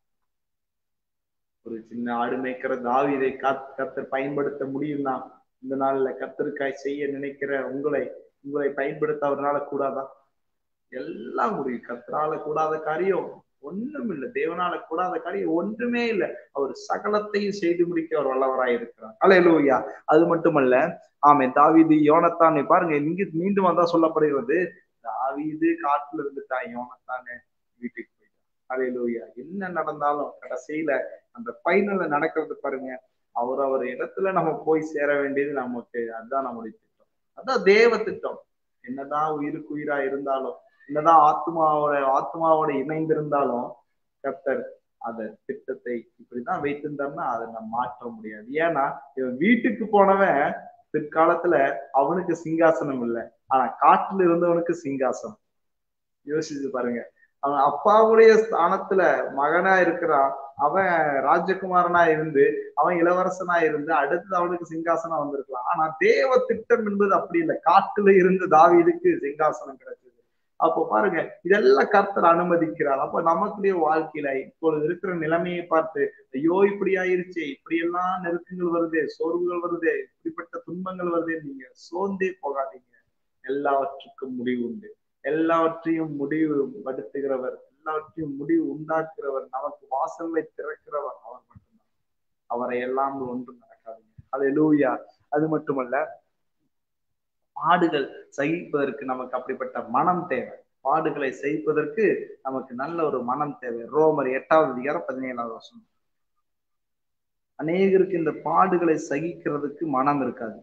ஒரு சின்ன ஆடு மேய்க்கிற தாவீதை கர்த்தர் பயன்படுத்த முடியும்னா இந்த நாள்ல கர்த்தருக்காய் செய்ய நினைக்கிற உங்களை உங்களை பயன்படுத்த அவரால கூடாதா? எல்லாம் முடியும். கர்த்தரால கூடாத காரியம் ஒண்ணும் இல்லை. தேவனால கூடாத காரியம் ஒன்றுமே இல்லை. அவர் சகலத்தையும் செய்து முடிக்க அவர் வல்லவராய் இருக்கிறார். அல்லேலூயா. அது மட்டுமல்ல, ஆமே தாவீது யோனத்தானை பாருங்க, இங்கு மீண்டும் அதான் சொல்லப்படுகிறது, தாவீது காட்டுல இருந்துட்டான், யோனத்தானே வீட்டுக்கு போயிட்டான். அல்லேலூயா. என்ன நடந்தாலும் கடைசியில அந்த பைனல்ல நடக்கிறது பாருங்க, அவர் அவர் இடத்துல நம்ம போய் சேர வேண்டியது நமக்கு அதுதான் நம்முடைய திட்டம். அதான் தேவ திட்டம். என்னதான் உயிருக்கு உயிரா இருந்தாலும், என்னதான் ஆத்மாவோட ஆத்மாவோட இணைந்திருந்தாலும் கர்த்தர் அந்த திட்டத்தை இப்படிதான் வைத்திருந்தாருன்னா அதை நம்ம மாற்ற முடியாது. ஏன்னா இவன் வீட்டுக்கு போனவன் பிற்காலத்துல அவனுக்கு சிங்காசனம் இல்லை, ஆனா காட்டுல இருந்தவனுக்கு சிங்காசனம். யோசிச்சு பாருங்க, அவன் அப்பாவுடைய ஸ்தானத்துல மகனா இருக்கிறான், அவன் ராஜகுமாரனா இருந்து அவன் இளவரசனா இருந்து அடுத்து அவனுக்கு சிங்காசனம் வந்திருக்கலாம். ஆனா தேவ திட்டம் என்பது அப்படி இல்லை. காட்டுல இருந்து தாவீதுக்கு சிங்காசனம் கிடைச்சது. அப்போ பாருங்க, இதெல்லாம் கர்த்தர் அனுமதிக்கிறார். அப்ப நமக்குடைய வாழ்க்கையில இப்பொழுது இருக்கிற நிலைமையை பார்த்து ஐயோ இப்படி ஆயிருச்சு, இப்படி எல்லாம் நெருக்கங்கள் வருது, சோர்வுகள் வருது, இப்படிப்பட்ட துன்பங்கள் வருது, நீங்க சோர்ந்தே போகாதீங்க. எல்லாவற்றுக்கும் முடிவு உண்டு. எல்லாவற்றையும் முடிவு படுத்துகிறவர், எல்லாவற்றையும் முடிவு உண்டாக்குறவர், நமக்கு வாசல்களை திறக்கிறவர் அவர் மட்டும்தான். அவரை எல்லாம் ஒன்றும் நடக்காதுங்க. அல்லேலூயா. அது மட்டுமல்ல, பாடுகள் சகிப்பதற்கு நமக்கு அப்படிப்பட்ட மனம் தேவை. பாடுகளை சகிப்பதற்கு நமக்கு நல்ல ஒரு மனம் தேவை. ரோமர் எட்டாவது அதிகாரம் பதினேழாவது வருஷம். அநேகருக்கு இந்த பாடுகளை சகிக்கிறதுக்கு மனம் இருக்காது.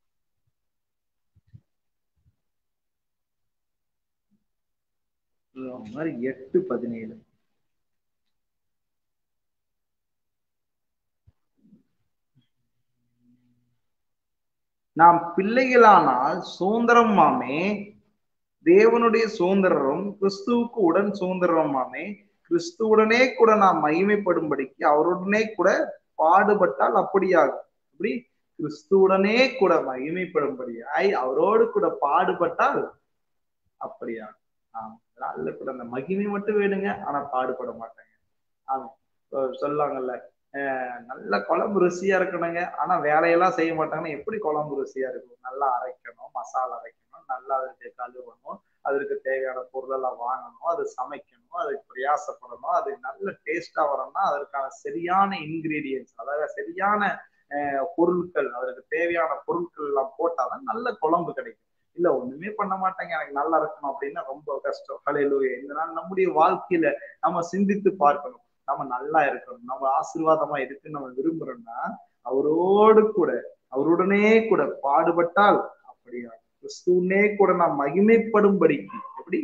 எட்டு பதினேழு நாம் பிள்ளைகளானால் சுதந்திரமாமே தேவனுடைய சுதந்திரம், கிறிஸ்துவுக்கு உடன் சுதந்திரமாமே கிறிஸ்துவுடனே கூட நாம் மகிமைப்படும்படிக்கு அவருடனே கூட பாடுபட்டால் அப்படியாகும். அப்படி கிறிஸ்துவுடனே கூட மகிமைப்படும்படியாய் அவரோடு கூட பாடுபட்டால் அப்படியாகும். ஆமா, அல்ல கூட அந்த மகிமை மட்டும் வேணுங்க, ஆனா பாடுபட மாட்டாங்க. ஆமா, சொல்லாங்கல்ல, அஹ் நல்ல குழம்பு ருசியா இருக்கணுங்க, ஆனா வேலையெல்லாம் செய்ய மாட்டாங்கன்னா எப்படி குழம்பு ருசியா இருக்கும்? நல்லா அரைக்கணும், மசாலா அரைக்கணும், நல்லா அதற்கு கழுவணும், அதற்கு தேவையான பொருளெல்லாம் வாங்கணும், அது சமைக்கணும், அதுக்கு பிரயாசப்படணும், அது நல்ல டேஸ்டா வரணும்னா அதற்கான சரியான இன்கிரீடியன்ஸ், அதாவது சரியான அஹ் பொருட்கள், அதற்கு தேவையான பொருட்கள் எல்லாம் போட்டாதான் நல்ல குழம்பு கிடைக்கும். இல்ல ஒண்ணுமே பண்ண மாட்டாங்க, எனக்கு நல்லா இருக்கணும் அப்படின்னா ரொம்ப கஷ்டம். ஹல்லேலூயா. இந்த நாள் நம்முடைய வாழ்க்கையில நம்ம சிந்தித்து பார்க்கணும். நம்ம நல்லா இருக்கணும், நம்ம ஆசீர்வாதமா இருக்குன்னு நம்ம விரும்புறோம்னா அவரோடு கூட அவருடனே கூட பாடுபட்டால் அப்படியா கிறிஸ்துவனே கூட நாம் மகிமைப்படும்படிக்கு, எப்படி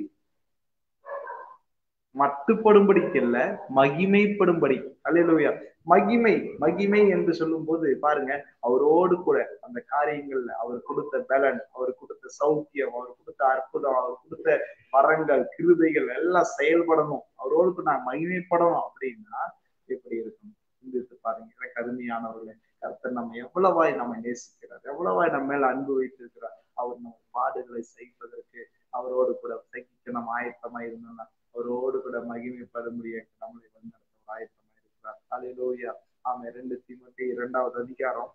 மட்டுப்படும்படிக்கு இல்ல, மகிமைப்படும்படி. அல்லேலூயா. மகிமை மகிமை என்று சொல்லும் போது பாருங்க, அவரோடு கூட அந்த காரியங்கள்ல அவர் கொடுத்த பலன், அவர் கொடுத்த சௌக்கியம், அவர் கொடுத்த அற்புதம், அவர் கொடுத்த வரங்கள், கிருபைகள் எல்லாம் செயல்படணும், அவரோடு நான் மகிமைப்படணும் அப்படின்னா எப்படி இருக்கணும்? சிந்தித்து பாருங்க. எனக்கு அருமையானவர்களே, கர்த்தர் நம்ம எவ்வளவாய் நம்ம நேசிக்கிறார், எவ்வளவாய் நம்ம மேல அன்பு வைத்திருக்கிறார். அவர் நம்ம பாடுகளை சகிப்பதற்கு அவரோடு கூட சகிக்க நம்ம ஆயத்தமா இருந்தோம்னா அவரோடு கூட மகிமைப்படும்படிய நம்மளை வழிநடத்த ஆயத்தமா இருக்கிறார். அல்லேலூயா. ஆமா, இரண்டு தீமோத்தேயு இரண்டாவது அதிகாரம்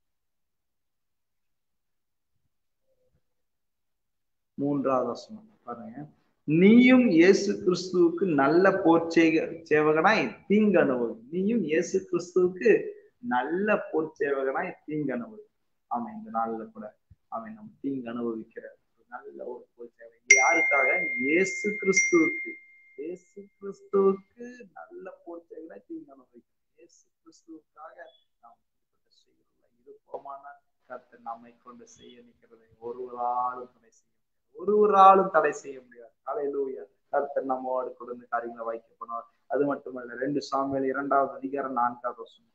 மூன்றாவது வசனம் பாருங்க. நீயும் இயேசு கிறிஸ்துவுக்கு நல்ல போர் சேவகனாய் தீங்கு அனுபவி. நீயும் இயேசு கிறிஸ்துவுக்கு நல்ல போர் சேவகனாய் தீங்கு அனுபவி. ஆமா, இந்த நாள்ல கூட அவன் நம்ம தீங்கு அனுபவிக்கிற நல்ல ஒரு போர் சேவை. யாருக்காக? இயேசு கிறிஸ்துவுக்கு. இயேசு கிறிஸ்துவுக்கு நல்ல போர் சேவை தீங்கான இயேசு கிறிஸ்துவுக்காக நாம் இருப்போமான கர்த்தர் நம்மை கொண்டு செய்ய நிற்கிறதை ஒருவராலும் தடை செய்ய முடியாது. ஒருவராலும் தடை செய்ய முடியாது. ஹல்லேலூயா. கர்த்தர் நம்மோடு கொடுத்த காரியங்களை வாய்க்க பண்ணுவார். அது மட்டுமல்ல, ரெண்டு சாமுவேல் இரண்டாவது அதிகாரம் நான்காவது வசனம்.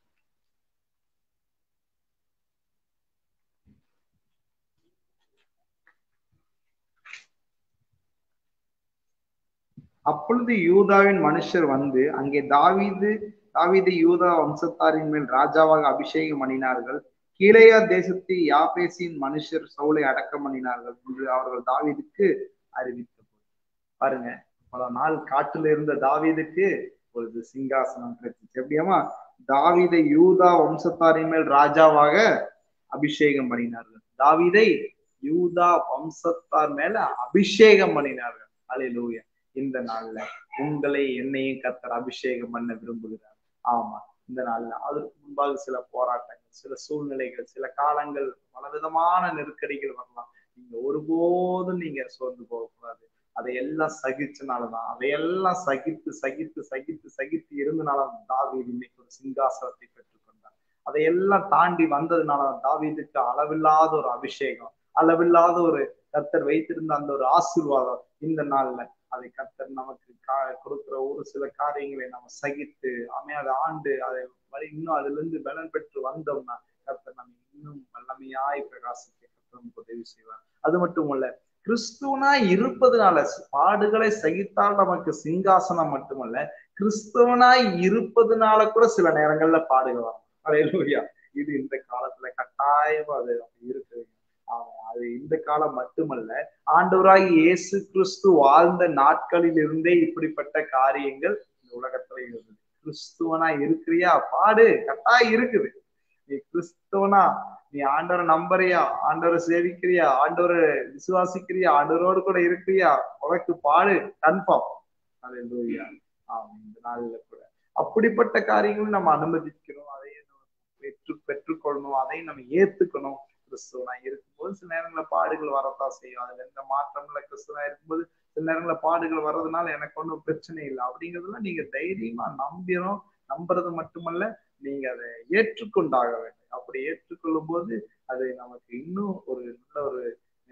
அப்பொழுது யூதாவின் மனுஷர் வந்து அங்கே தாவீது தாவீது யூதா வம்சத்தாரின் மேல் ராஜாவாக அபிஷேகம் பண்ணினார்கள். கீலேயா தேசத்து யாபேசின் மனுஷர் சவுலை அடக்கம் பண்ணினார்கள் என்று அவர்கள் தாவீதுக்கு அறிவித்த பாருங்க. பல நாள் காட்டுல இருந்த தாவீதுக்கு ஒரு சிங்காசனம் கிடைச்சிச்சு. எப்படியாமா? தாவீதை யூதா வம்சத்தாரின் மேல் ராஜாவாக அபிஷேகம் பண்ணினார்கள். தாவீதை யூதா வம்சத்தார் மேல அபிஷேகம் பண்ணினார்கள். ஹல்லேலூயா. இந்த நாள்ல உங்களை என்னையும் கர்த்தர் அபிஷேகம் பண்ண விரும்புகிறார். ஆமா, இந்த நாள்ல அதற்கு முன்பாக சில போராட்டங்கள், சில சூழ்நிலைகள், சில காலங்கள், பலவிதமான நெருக்கடிகள் வரலாம். நீங்க ஒருபோதும் நீங்க சோர்ந்து போகக்கூடாது. அதையெல்லாம் சகிச்சனாலதான், அதையெல்லாம் சகித்து சகித்து சகித்து சகித்து இருந்தனாலதான் தாவீது இன்னைக்கு ஒரு சிங்காசனத்தை பெற்றுக்கொண்டார். அதையெல்லாம் தாண்டி வந்ததுனால தாவீதுக்கு அளவில்லாத ஒரு அபிஷேகம், அளவில்லாத ஒரு கர்த்தர் வைத்திருந்த அந்த ஒரு ஆசீர்வாதம் இந்த நாள்ல அதை கர்த்தர் நமக்கு கா கொடுக்கிற ஒரு சில காரியங்களை நம்ம சகித்து அமையாத ஆண்டு அதை வழி இன்னும் அதுல இருந்து பலன் பெற்று வந்தோம்னா கர்த்தர் நம்ம இன்னும் வல்லமையாய் பிரகாசிக்க கர்த்தர் உதவி செய்வார். அது மட்டும் இல்ல, கிறிஸ்துவனா இருப்பதுனால பாடுகளை சகித்தால் நமக்கு சிங்காசனம் மட்டுமல்ல, கிறிஸ்துவனாய் இருப்பதுனால கூட சில நேரங்கள்ல பாடுகள் வரும். ஹல்லேலூயா. இது இந்த காலத்துல கட்டாயமா அது இருக்கு. அது இந்த காலம் மட்டுமல்ல, ஆண்டவராய் இயேசு கிறிஸ்து வாழ்ந்த நாட்களில் இருந்தே இப்படிப்பட்ட காரியங்கள் இந்த உலகத்துல இருக்குது. கிறிஸ்துவனா இருக்கிறியா? பாடு கட்டாயம் இருக்குது. நீ கிறிஸ்துவனா, நீ ஆண்டவரை நம்புறியா, ஆண்டவரை சேவிக்கிறியா, ஆண்டவரை விசுவாசிக்கிறியா, ஆண்டவரோடு கூட இருக்கிறியா, உனக்கு பாடு கன்ஃபார்ம். ஹல்லேலூயா. ஆமா, இந்த நாள்ல கூட அப்படிப்பட்ட காரியங்களும் நம்ம அனுமதிக்கணும். அதை பெற்று பெற்றுக்கொள்ளணும். அதை நம்ம ஏத்துக்கணும். கிறிஸ்துவனா இருக்கும்போது சில நேரங்கள பாடுகள் வரத்தான் செய்யும். அதுல எந்த மாற்றம் இல்ல. கிறிஸ்துவனா இருக்கும்போது சில நேரங்கள பாடுகள் வர்றதுனால எனக்கு ஒன்றும் பிரச்சனை இல்லை அப்படிங்கிறதுலாம் நீங்க தைரியமா நம்பினோம். நம்புறது மட்டுமல்ல, நீங்க அதை ஏற்றுக்கொண்டாக வேண்டும். அப்படி ஏற்றுக்கொள்ளும் போது அது நமக்கு இன்னும் ஒரு நல்ல ஒரு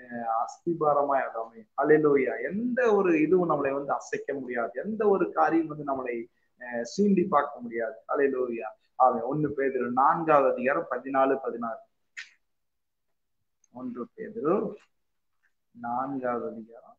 அஸ்திபாரமா அமையும். ஹல்லேலூயா. எந்த ஒரு இதுவும் நம்மளை வந்து அசைக்க முடியாது. எந்த ஒரு காரியம் வந்து நம்மளை அஹ் சீண்டி பார்க்க முடியாது. ஹல்லேலூயா. அவன் ஒண்ணு பேதுரு நான்காவது அதிகாரம் பதினாலு பதினாறு. ஒன்று பேதுரு நான்காவது அதிகாரம்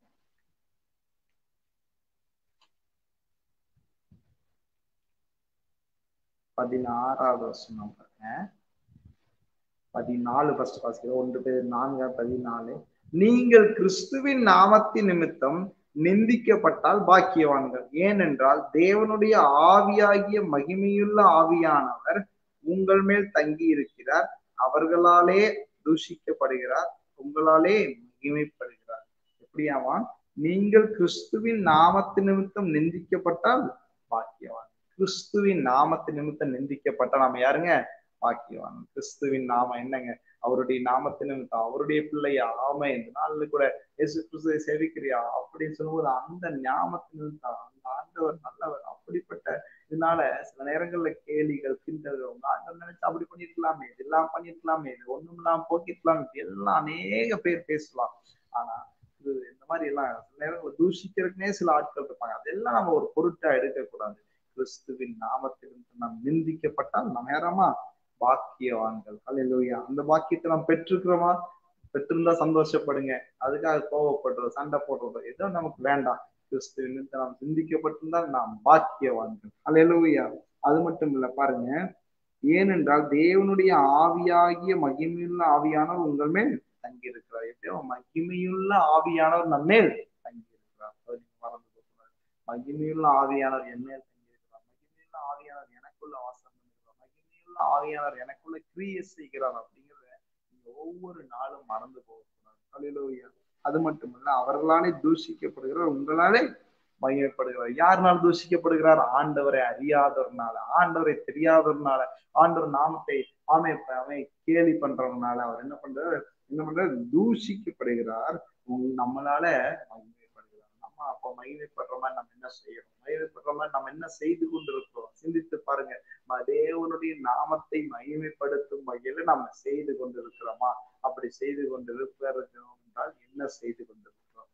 பதினாறாவது வசனம் பாருங்க. பதினாலு ஃபர்ஸ்ட் வாசிக்கிறோம். ஒன்று பேர் நான்கு பதினாலு. நீங்கள் கிறிஸ்துவின் நாமத்தின் நிமித்தம் நிந்திக்கப்பட்டால் பாக்கியவான்கள். ஏனென்றால் தேவனுடைய ஆவியாகிய மகிமையுள்ள ஆவியானவர் உங்கள் மேல் தங்கி இருக்கிறார். அவர்களாலே தூஷிக்கப்படுகிறார், உங்களாலே மகிமைப்படுகிறார். எப்படியாமா? நீங்கள் கிறிஸ்துவின் நாமத்து நிமித்தம் நிந்திக்கப்பட்டால் பாக்கியவான். கிறிஸ்துவின் நாமத்து நிமித்தம் நிந்திக்கப்பட்டால் நாம யாருங்க? பாக்கியவான். கிறிஸ்துவின் நாமம் என்னங்க? அவருடைய நாமத்து நிமித்தம், அவருடைய பிள்ளையா? ஆமா, இந்த நாள்ல கூட இயேசு கிறிஸ்துவை சேவிக்கிறியா அப்படின்னு சொல்லும்போது அந்த ஞாபகத்து நிமித்தம் அந்த ஆண்டவர் நல்லவர். அப்படிப்பட்ட இதனால சில நேரங்கள்ல கேலிகள், கிண்டல்கள், உங்க ஆண்டவர் நினைச்சு அப்படி பண்ணிருக்கலாமே, இதெல்லாம் பண்ணிருக்கலாமே, இது ஒண்ணும் இல்லாம போக்கிருக்கலாமே, எல்லாம் அநேக பேர் பேசலாம். ஆனா இது இந்த மாதிரி எல்லாம் சில நேரங்களை தூஷிக்கிறதுக்குனே சில ஆட்கள் இருப்பாங்க. அதெல்லாம் நம்ம ஒரு பொருட்டா எடுக்கக்கூடாது. கிறிஸ்துவின் நாமத்திலிருந்து நாம் நிந்திக்கப்பட்டால் நம்ம யாரமா? பாக்கியவான்கள். ஹல்லேலூயா. அந்த பாக்கியத்தை நாம் பெற்றிருக்கிறோமா? பெற்றிருந்தா சந்தோஷப்படுங்க. அதுக்காக கோவப்படுறது, சண்டை போடுறது ஏதோ நமக்கு வேண்டாம். கிறிஸ்துவின் நாம் சிந்திக்கப்பட்டிருந்தால் நாம் பாக்கியவான்கள். ஹல்லேலூயா. அது மட்டும் இல்ல, பாருங்க. ஏனென்றால் தேவனுடைய ஆவியாகிய மகிமையுள்ள ஆவியானவர் உங்கள் மேல் தங்கி இருக்கிறார். எப்படியோ மகிமையுள்ள ஆவியானவர் நம்ம மேல் தங்கி இருக்கிறார். மறந்து போகிறார். மகிமையுள்ள ஆவியானவர் என் மேல் தங்கி இருக்கிறார். மகிமையுள்ள ஆவியானவர் எனக்குள்ள வாசம் பண்ணுகிறார். மகிமையுள்ள ஆவியானவர் எனக்குள்ள கிரியை செய்கிறார் அப்படிங்கிறத நீங்க ஒவ்வொரு நாளும் மறந்து போகக்கூடாது. ஹல்லேலூயா. அது மட்டுமல்ல, அவர்களாலே தூஷிக்கப்படுகிறார், உங்களாலே மகிமைப்படுகிறார். யாருனால தூஷிக்கப்படுகிறார்? ஆண்டவரை அறியாதவர்னால, ஆண்டவரை தெரியாதவர்னால, ஆண்டவர் நாமத்தை ஆமை அவை கேலி பண்றவனால அவர் என்ன பண்றாரு? என்ன பண்றாரு? தூஷிக்கப்படுகிறார். நம்மளால மகிமைப்படுகிறார். நம்ம அப்ப மகிமைப்படுற மாதிரி நம்ம என்ன செய்யறோம்? மகிமைப்படுற மாதிரி நம்ம என்ன செய்து கொண்டிருக்கிறோம்? சிந்தித்து பாருங்க. தேவனுடைய நாமத்தை மகிமைப்படுத்தும் வகையில நம்ம செய்து கொண்டிருக்கிறோமா? அப்படி செய்து கொண்டிருக்கிறோம் என்றால் என்ன செய்து கொண்டிருக்கிறோம்?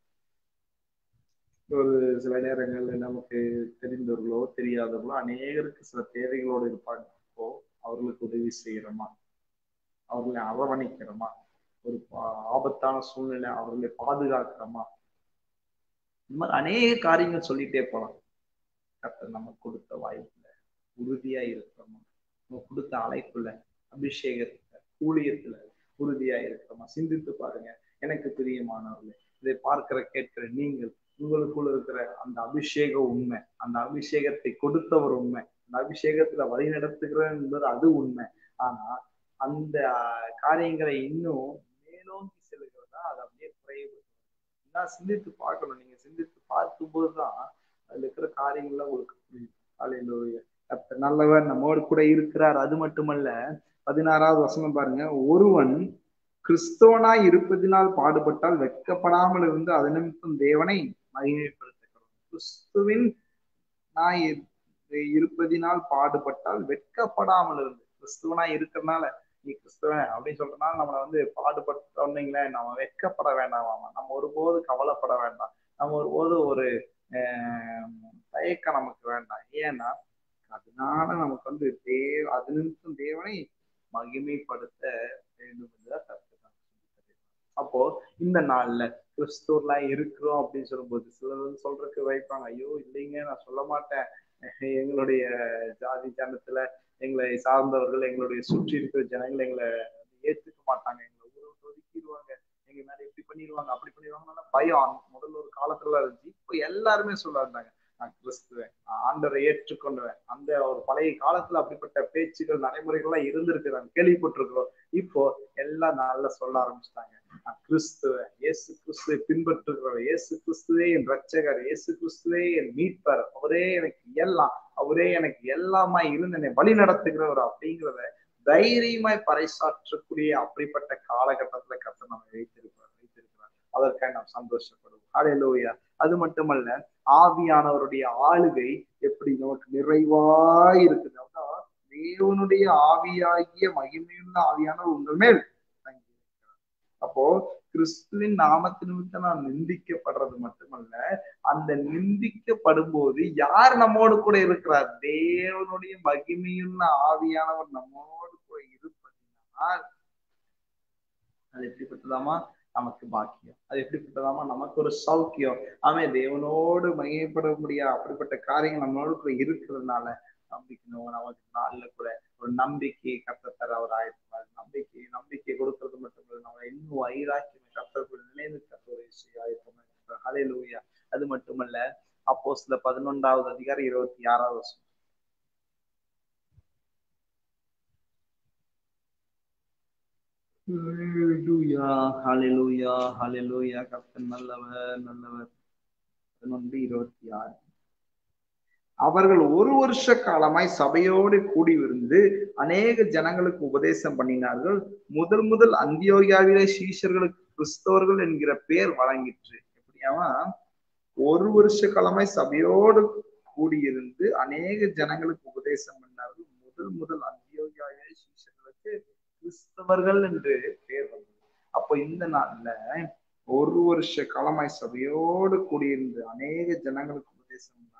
ஒரு சில நேரங்கள்ல நமக்கு தெரிந்தவர்களோ தெரியாதவர்களோ அநேகருக்கு சில தேவைகளோடு இருப்பாங்க. இப்போ அவர்களுக்கு உதவி செய்யறோமா? அவர்களை அரவணைக்கிறோமா? ஒரு ஆபத்தான சூழ்நிலை அவர்களை பாதுகாக்கிறோமா? இந்த மாதிரி அநேக காரியங்கள் சொல்லிட்டே போலாம். கர்த்தர் நமக்கு கொடுத்த வாய்ப்புல உறுதியா இருக்கிறோமா? நம்ம கொடுத்த அழைப்புல, அபிஷேகத்துல, ஊழியத்துல உறுதியா இருக்கிறோமா? சிந்தித்து பாருங்க. எனக்கு பிரியமானவர்களே, இதை பார்க்கிற கேட்கிற நீங்கள், உங்களுக்குள்ள இருக்கிற அந்த அபிஷேகம் உண்மை, அந்த அபிஷேகத்தை கொடுத்தவர் உண்மை, அந்த அபிஷேகத்துல வழி நடத்துகிறேன் என்பது அது உண்மை. ஆனா அந்த காரியங்களை இன்னும் மேலோங்கி செல்கிறதா அது அப்படியே குறைவு. சிந்தித்து பார்க்கணும். நீங்க சிந்தித்து பார்க்கும் போதுதான் அதுல இருக்கிற காரியங்கள்லாம் உங்களுக்கு புரியும். அல்லேலூயா. கர்த்தர் நல்லவர், நம்மோடு கூட இருக்கிறார். அது மட்டுமல்ல, பதினாறாவது வசனம் பாருங்க. ஒருவன் கிறிஸ்தவனாய் இருப்பதினால் பாடுபட்டால் வெட்கப்படாமல் இருந்து அது நிமித்தம் தேவனை மகிமைப்படுத்துகிறோம். கிறிஸ்துவின் நாய் இருப்பதினால் பாடுபட்டால் வெட்கப்படாமல் இருந்து, கிறிஸ்துவனாய் இருக்கிறதுனால நீ கிறிஸ்தவன் அப்படின்னு சொல்றதுனால நம்மளை வந்து பாடுபட்டோன்னீங்களேன், நம்ம வெட்கப்பட வேண்டாமா? நம்ம ஒருபோது கவலைப்பட வேண்டாம். நம்ம ஒருபோது ஒரு ஆஹ் தயக்கம் நமக்கு வேண்டாம். ஏன்னா அதனால நமக்கு வந்து தேவ அது நிமித்தம் தேவனை மகிமைப்படுத்த வேண்டும் என்றுதான் கருத்துக்கிறாங்க. அப்போ இந்த நாள்ல கிறிஸ்துவர்களா இருக்கிறோம் அப்படின்னு சொல்லும்போது சிலர் சொல்றதுக்கு வைப்பாங்க, ஐயோ இல்லைங்க நான் சொல்ல மாட்டேன், எங்களுடைய ஜாதி ஜனத்துல எங்களை சார்ந்தவர்கள், எங்களுடைய சுற்றி இருக்கிற ஜனங்கள் எங்களை ஏற்றுக்க மாட்டாங்க, எங்களை ஊரை ஒதுக்கிடுவாங்க, எங்க மேல இப்படி பண்ணிடுவாங்க அப்படி பண்ணிடுவாங்க பயம் முதல்ல ஒரு காலத்துல இருந்துச்சு. இப்போ எல்லாருமே சொல்ல இருந்தாங்க, நான் கிறிஸ்துவேன், ஆண்டவரை ஏற்றுக்கொண்டுவேன். அந்த ஒரு பழைய காலத்துல அப்படிப்பட்ட பேச்சுகள் நடைமுறைகள்லாம் இருந்திருக்கிறாங்க, கேள்விப்பட்டிருக்கிறோம். இப்போ எல்லாம் நல்லா சொல்ல ஆரம்பிச்சிட்டாங்க, நான் கிறிஸ்துவன், இயேசு கிறிஸ்துவை பின்பற்றுகிறவர், இயேசு கிறிஸ்துவே என் ரட்சகர், இயேசு கிறிஸ்துவே என் மீட்பர், அவரே எனக்கு எல்லாம், அவரே எனக்கு எல்லாமா இருந்து என்னை வழி நடத்துகிறவர் அப்படிங்கிறத தைரியமாய் பறைசாற்றக்கூடிய அப்படிப்பட்ட காலகட்டத்துல கர்த்தர் நம்ம வைத்திருக்கிறார் வைத்திருக்கிறார் அதற்காக நாம் சந்தோஷப்படுவோம். ஹல்லேலூயா. அது மட்டுமல்ல, ஆவியானவருடைய ஆளுகை எப்படி நமக்கு நிறைவாய் இருக்குது. அதான் தேவனுடைய ஆவியாகிய மகிமையுள்ள ஆவியானவர் உங்கள் மேல் தங்கி இருக்கிறார். அப்போ கிறிஸ்துவின் நாமத்து நிமித்தம் நாம் நிந்திக்கப்படுறது மட்டுமல்ல, அந்த நிந்திக்கப்படும் போது யார் நம்மோடு கூட இருக்கிறார்? தேவனுடைய மகிமையுள்ள ஆவியானவர் நம்மோடு கூட இருப்பதினால் அது எப்படிப்பட்டதாமா? நமக்கு பாக்கியம். அது எப்படிப்பட்டதாமா? நமக்கு ஒரு சௌக்கியம். ஆமே, தேவனோடு மகிமைப்பட முடியாது அப்படிப்பட்ட காரியங்கள் நம்மளோடு கூட இருக்கிறதுனால நம்பிக்கணும். நமக்கு நாள்ல கூட ஒரு நம்பிக்கையை கர்த்தர் அவர் ஆயிருப்பார். நம்பிக்கை நம்பிக்கை கொடுக்கறது மட்டும் இல்லை, நம்ம இன்னும் வயிறாக்கி கர்த்தருக்குள் நினைவு கர்த்தரை ஆயிருப்பார். ஹல்லேலூயா. அது மட்டுமல்ல, அப்போஸ்தலர் பதினொன்றாவது அதிகாரம் இருபத்தி ஆறாவது வருஷம். ஹல்லேலூயா, ஹல்லேலூயா, ஹல்லேலூயா. கர்த்தர் நல்லவர், நல்லவர். பதினொன்று இருபத்தி ஆறு. அவர்கள் ஒரு வருஷ காலமாய் சபையோடு கூடியிருந்து அநேக ஜனங்களுக்கு உபதேசம் பண்ணினார்கள். முதல் முதல் அந்தியோகியாவிலே சீஷர்களுக்கு கிறிஸ்தவர்கள் என்கிற பெயர் வழங்கிற்று. எப்படியாமா? ஒரு வருஷ காலமாய் சபையோடு கூடியிருந்து அநேக ஜனங்களுக்கு உபதேசம் பண்ணார்கள். முதல் முதல் அந்தியோகியாவிலே சீஷர்களுக்கு கிறிஸ்தவர்கள் என்று பெயர் வந்தது. அப்போ இந்த நாள்ல ஒரு வருஷ காலமாய் சபையோடு கூடியிருந்து அநேக ஜனங்களுக்கு உபதேசம் பண்ணார்கள்.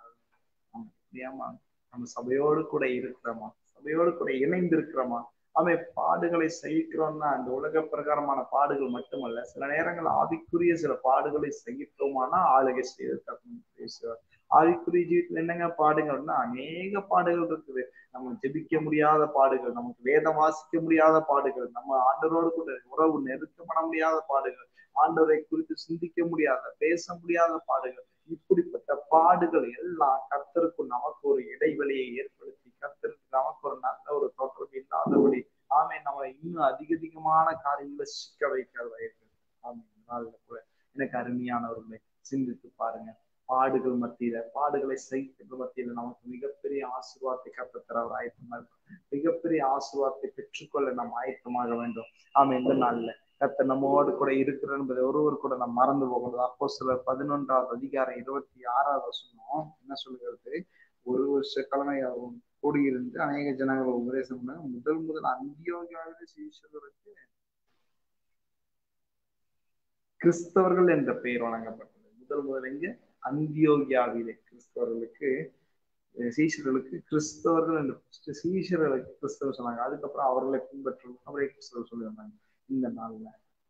நம்ம சபையோடு கூட இருக்கிறோமா? சபையோடு கூட இணைந்து இருக்கிறோமா? அவன் பாடுகளை சகிக்கிறோம்னா அந்த உலக பிரகாரமான பாடுகள் மட்டுமல்ல, சில நேரங்கள் ஆவிக்குரிய சில பாடுகளை சகித்தோமானா ஆளுகை செய்து பேசுவார். ஆவிக்குரிய ஜீவிதத்துல என்னங்க பாடுகள்னா அநேக பாடுகள் இருக்குது. நம்ம ஜெபிக்க முடியாத பாடுகள், நமக்கு வேதம் வாசிக்க முடியாத பாடுகள், நம்ம ஆண்டவரோடு கூட உறவு நெருக்கப்பட முடியாத பாடுகள், ஆண்டவரை குறித்து சிந்திக்க முடியாத, பேச முடியாத பாடுகள். இப்படிப்பட்ட பாடுகள் எல்லாம் கர்த்தருக்கு நமக்கு ஒரு இடைவெளியை ஏற்படுத்தி, கர்த்தருக்கு நமக்கு ஒரு நல்ல ஒரு தொடர்பு இல்லாதபடி ஆமே நம்ம இன்னும் அதிக அதிகமான காரியங்களை சிக்க வைக்கிறதா இருக்கு. ஆமே, நாள்ல கூட எனக்கு அருமையானவர்களை சிந்தித்து பாருங்க. பாடுகள் மத்தியில, பாடுகளை சகிக்கின்ற மத்தியில நமக்கு மிகப்பெரிய ஆசீர்வாதத்தை கர்த்தர் ஆயத்தமாக இருக்கும். மிகப்பெரிய ஆசீர்வாதத்தை பெற்றுக்கொள்ள நாம் ஆயத்தமாக வேண்டும். ஆமா, இந்த நாள்ல கர்த்தர் நம்மோடு கூட இருக்கிற என்பதை ஒருவர் கூட நாம் மறந்து போகணும். அப்போஸ்தலர் பதினொன்றாவது அதிகாரம் இருபத்தி ஆறாவது வசனம் என்ன சொல்கிறது? ஒரு வருஷ கிழமை அவரும் கூடியிருந்து அநேக ஜனங்கள் உபதேசம் பண்ணாங்க. முதல் முதல் அந்தியோகியாவிலே சீஷர்களுக்கு கிறிஸ்தவர்கள் என்ற பெயர் வழங்கப்பட்டது. முதல் முதல் இங்கு அந்தியோகியாவிலே கிறிஸ்தவர்களுக்கு சீஷர்களுக்கு கிறிஸ்தவர்கள் என்று சீஷர்களுக்கு கிறிஸ்தவர் சொன்னாங்க. அதுக்கப்புறம் அவர்களை பின்பற்றும் அவரை கிறிஸ்தவர் சொல்லி வந்தாங்க. இந்த நாள்ல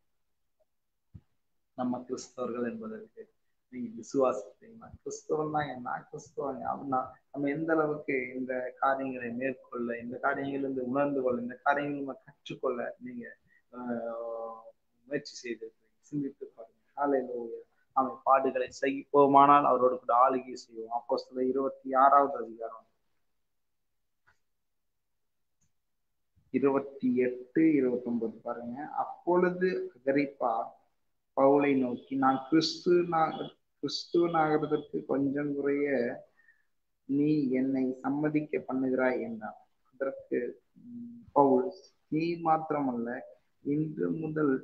நம்ம கிறிஸ்தவர்கள் என்பதற்கு நீங்க விசுவாசித்தீங்கன்னா கிறிஸ்தவன் தான் என்ன கிறிஸ்தவன் அப்படின்னா நம்ம எந்த அளவுக்கு இந்த காரியங்களை மேற்கொள்ள, இந்த காரியங்களிலிருந்து உணர்ந்து கொள்ள, இந்த காரியங்களை நம்ம கற்றுக்கொள்ள நீங்க ஆஹ் முயற்சி செய்திருக்கீங்க. சிந்தித்து பாருங்க. ஹல்லேலூயா. அவன் பாடுகளை சகிப்போமானால் அவரோடு கூட ஆளுகை செய்வோம். அப்போஸ்தலர் இருபத்தி ஆறாவது அதிகாரம் இருபத்தி எட்டு இருபத்தி ஒன்பது பாருங்க. அப்பொழுது அகிரிப்பா பவுலை நோக்கி, நான் கிறிஸ்து கிறிஸ்துவனாகிறதற்கு கொஞ்சம் குறைய நீ என்னை சம்மதிக்க பண்ணுகிறாய் என்றான். அதற்கு பவுல், நீ மாத்திரமல்ல இன்று முதல்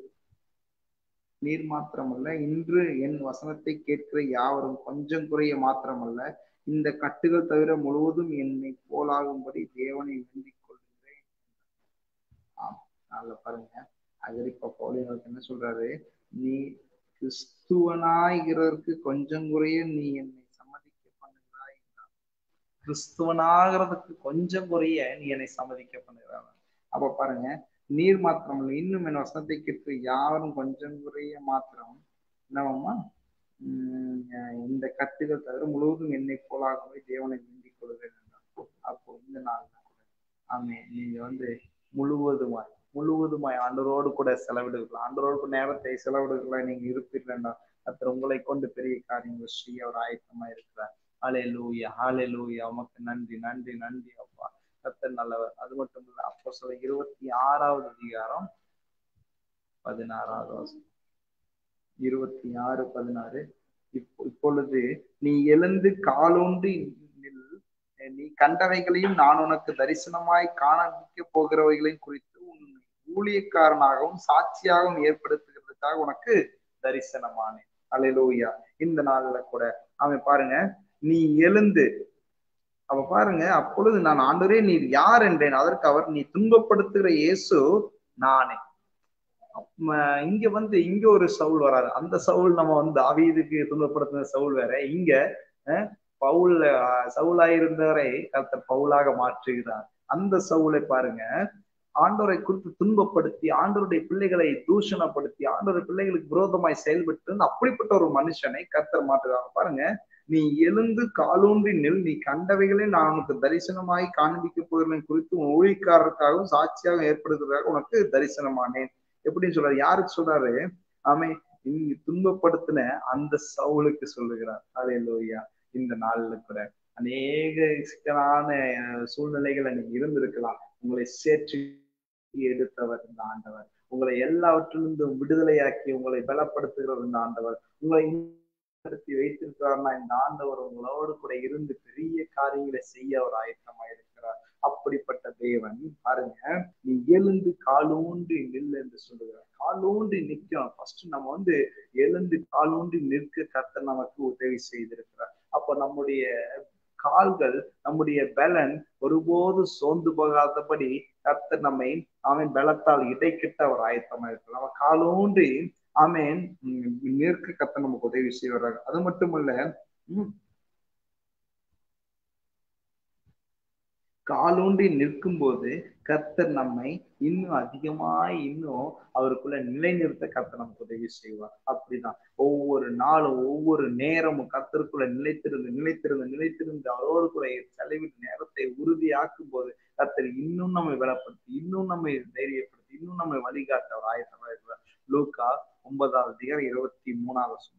நீர் மாத்திரமல்ல இன்று என் வசனத்தை கேட்கிற யாவரும் கொஞ்சம் குறைய மாத்திரமல்ல இந்த கட்டுகள் தவிர முழுவதும் என்னை போலாகும்படி தேவனை வேண்டிக் கொள்கிறேன். ஆம், நல்ல பாருங்க. அகிரிப்பா பவுலை நோக்கி என்ன சொல்றாரு? நீ கிறிஸ்துவனாகிறதற்கு கொஞ்சம் குறைய நீ என்னை சம்மதிக்க பண்ணுகிறாய் என்றான். கிறிஸ்துவனாகிறதுக்கு கொஞ்சம் குறைய நீ என்னை சம்மதிக்க பண்ணுகிறாய். அப்ப பாருங்க, நீர் மாத்திரம் இல்லை இன்னும் என் வசனத்தை கேட்டு யாரும் கொஞ்சம் குறைய மாத்திரம் என்னவம்மா உம் இந்த கட்டுகள் தவிர முழுவதும் என்னை போலாகவே தேவனை வேண்டிக் கொள்கிறேன் என்றான். அப்போ இந்த நாள் ஆமே நீங்க வந்து முழுவதுமாய் முழுவதுமாய் ஆண்டவரோடு கூட செலவிடுக்கலாம். ஆண்டவரோடு கூட நேரத்தை செலவிடுக்கலாம். நீங்க இருப்பீர்களா கர்த்தர் உங்களை கொண்டு பெரிய காரியங்கள் செய்ய அவர் ஆயத்தமா இருக்கிறார். ஹல்லேலூயா, ஹல்லேலூயா. உமக்கு நன்றி, நன்றி, நன்றி அப்பா. கர்த்தர் நல்லவர். அது மட்டும் இல்ல, அப்போஸ்தலர் இருபத்தி ஆறாவது அதிகாரம் பதினாறாவது வசனம் இருபத்தி ஆறு பதினாறு இப்போ இப்பொழுது நீ எழுந்து காலூன்றி நில், நீ கண்டவைகளையும் நான் உனக்கு தரிசனமாய் காண்பிக்க போகிறவைகளையும் குறித்து உன் ஊழியக்காரனாகவும் சாட்சியாகவும் ஏற்படுத்துகிறதுக்காக உனக்கு தரிசனமானேன். ஹல்லேலூயா. இந்த நாள்ல கூட அவன் பாருங்க, நீ எழுந்து அவ பாருங்க, அப்பொழுது நான் ஆண்டவரே நீர் யார் என்றேன். அதற்கு அவர், நீ துன்பப்படுத்துகிற இயேசு நானே. இங்க வந்து இங்க ஒரு சவுல் வராது. அந்த சவுல் நம்ம வந்து தாவீதுக்கு துன்பப்படுத்தின சவுல் வேற. இங்க பவுல் சவுலாயிருந்தவரை கர்த்தர் பவுலாக மாற்றுகிறார். அந்த சவுலை பாருங்க, ஆண்டவரை குறித்து துன்பப்படுத்தி ஆண்டவருடைய பிள்ளைகளை தூஷணப்படுத்தி ஆண்டவருடைய பிள்ளைகளுக்கு விரோதமாய் செயல்பட்டு அப்படிப்பட்ட ஒரு மனுஷனை கர்த்தர் மாற்றுகிறாங்க. பாருங்க, நீ எழுந்து காலூன்றி நில், நீ கண்டவைகளை நான் உனக்கு தரிசனமாய் காண்பிக்க போகிறேன் குறித்து உன் ஊழியக்காரருக்காகவும் சாட்சியாக ஏற்படுத்துவதற்காக உனக்கு தரிசனமானேன். எப்படின்னு சொல்றாரு? யாருக்கு சொல்றாரு? ஆமே, இங்கு துன்பப்படுத்தின அந்த சவுலுக்கு சொல்லுகிறார். ஹல்லேலூயா. இந்த நாள்ல கூட அநேக சிக்கலான சூழ்நிலைகளை நீங்க இருந்திருக்கலாம். உங்களை சேர்த்து எடுத்தவர் இந்த ஆண்டவர். உங்களை எல்லாவற்றிலிருந்தும் விடுதலையாக்கி உங்களை பலப்படுத்துகிறவர் இந்த ஆண்டவர். உங்களை நடத்தி வைத்திருக்கிறார்னா இந்த ஆண்டவர் உங்களோடு கூட இருந்து பெரிய காரியங்களை செய்ய அவர் ஆயத்தமா இருக்கிறார். அப்படிப்பட்ட தேவன் பாருங்க, நீ எழுந்து காலூன்றி நில் என்று சொல்லுகிறார். காலூன்றி நிற்கணும். ஃபர்ஸ்ட் நம்ம வந்து எழுந்து காலூன்றி நிற்க கர்த்தர் நமக்கு உதவி செய்திருக்கிறார். அப்ப நம்முடைய கால்கள், நம்முடைய பலன் ஒருபோது சோர்ந்து போகாதபடி கர்த்தர் நம்மை அவன் பலத்தால் இடைக்கிட்ட அவர் ஆயத்தமா இருக்கிறார். நம்ம காலூன்றி ஆமேன் நிற்க கர்த்தர் நமக்கு உதவி செய்வார்கள். அது மட்டுமல்ல, உம் காலூன்றி நிற்கும் போது கர்த்தர் நம்மை இன்னும் அதிகமாய் இன்னும் அவருக்குள்ள நிலைநிறுத்த கர்த்தர் நமக்கு உதவி செய்வார். அப்படிதான் ஒவ்வொரு நாளும் ஒவ்வொரு நேரமும் கர்த்தருக்குள்ள நிலைத்திருந்து நிலைத்திருந்து நிலைத்திருந்து அவரோடு கூட செலவிட்டு நேரத்தை உறுதியாக்கும் போது கர்த்தர் இன்னும் நம்மை பலப்படுத்தி இன்னும் நம்மை தைரியப்படுத்தி இன்னும் நம்மை வழிகாட்ட அவர் ஆயத்தமா இருக்கிறார். லூக்கா ஒன்பதாவது அதிகாரம் இருபத்தி மூணாவது வசனம்.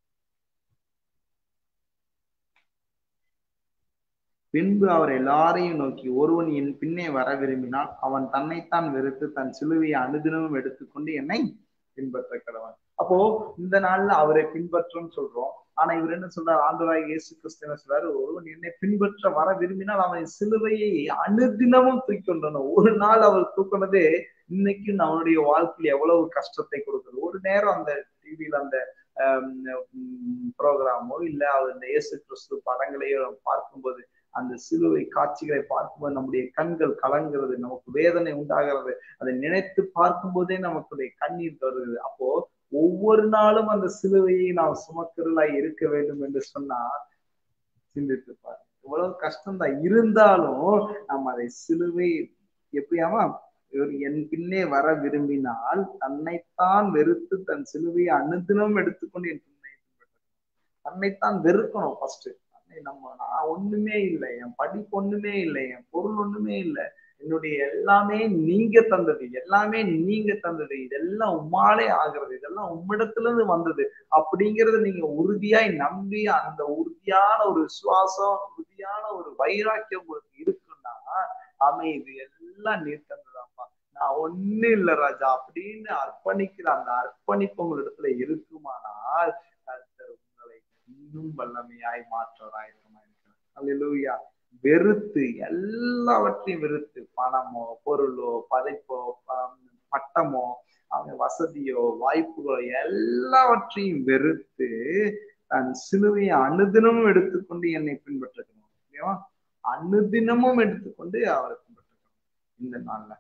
பின்பு அவர் எல்லாரையும் நோக்கி, ஒருவன் என் பின்னே வர விரும்பினால் அவன் தன்னைத்தான் வெறுத்து தன் சிலுவையை அனுதினமும் எடுத்துக்கொண்டு என்னை பின்பற்ற கடவன். அப்போ இந்த நாள்ல அவரை பின்பற்றும் சொல்றோம். ஆனா இவர் என்ன சொல்றாரு, ஆண்டவராகிய இயேசு கிறிஸ்து என்ன சொல்றாரு, ஒருவன் என்னை பின்பற்ற வர விரும்பினால் அவன் சிலுவையை அனுதினமும் தூக்கி கொண்டணும். ஒரு நாள் அவர் தூக்கினதே இன்னைக்கு நம்மளுடைய வாழ்க்கையில் எவ்வளவு கஷ்டத்தை கொடுக்குது. ஒரு நேரம் அந்த டிவியில அந்த ப்ரோக்ராமோ இல்ல அவர் இந்த இயேசு கிறிஸ்து படங்களையோ பார்க்கும்போது, அந்த சிலுவை காட்சிகளை பார்க்கும்போது நம்முடைய கண்கள் கலங்கிறது, நமக்கு வேதனை உண்டாகிறது. அதை நினைத்து பார்க்கும் போதே நமக்கு கண்ணீர் வருகிறது. அப்போ ஒவ்வொரு நாளும் அந்த சிலுவையை நாம் சுமக்கிறலாய் இருக்க வேண்டும் என்று சொன்னா சிந்தித்து பாருங்க, எவ்வளவு கஷ்டம்தான் இருந்தாலும் நாம் அதை சிலுவை எப்படியாமா என் பின்னே வர விரும்பினால் தன்னைத்தான் வெறுத்து தன் சிலுவையை அனுதினம் எடுத்துக்கொண்டு என் பின்னே தன்னைத்தான் வெறுக்கணும். ஃபர்ஸ்ட் நம்ம நான் ஒண்ணுமே இல்லை, என் படிப்பு ஒண்ணுமே இல்லை, என் பொருள் ஒண்ணுமே இல்லை, என்னுடைய எல்லாமே நீங்க தந்தது, எல்லாமே நீங்க தந்தது, இதெல்லாம் உம்மாலே ஆகிறது, இதெல்லாம் உம்மிடத்துல இருந்து வந்தது அப்படிங்கறத நீங்க உறுதியாய் நம்பி அந்த உறுதியான ஒரு விசுவாசம், உறுதியான ஒரு வைராக்கியம் உங்களுக்கு இருக்குன்னா ஆமை இது எல்லாம் நீர் தந்ததாப்பா, நான் ஒண்ணு இல்லை ராஜா அப்படின்னு அர்ப்பணிக்கிற அந்த அர்ப்பணிப்பு உங்களிடத்துல இருக்குமானால் உங்களை இன்னும் வல்லமையாய் மாற்றவராயிருக்கமா இருக்கிறார். அல்லேலூயா. வெறுத்து எல்லாவற்றையும் வெறுத்து, பணமோ பொருளோ பதைப்போ பட்டமோ வசதியோ வாய்ப்புகளோ எல்லாவற்றையும் வெறுத்து தன் சிலுவையை அனுதினமும் எடுத்துக்கொண்டு என்னை பின்பற்றணும். ஓகேவா? அனுதினமும் எடுத்துக்கொண்டு அவரை பின்பற்றணும். இந்த நாள்ல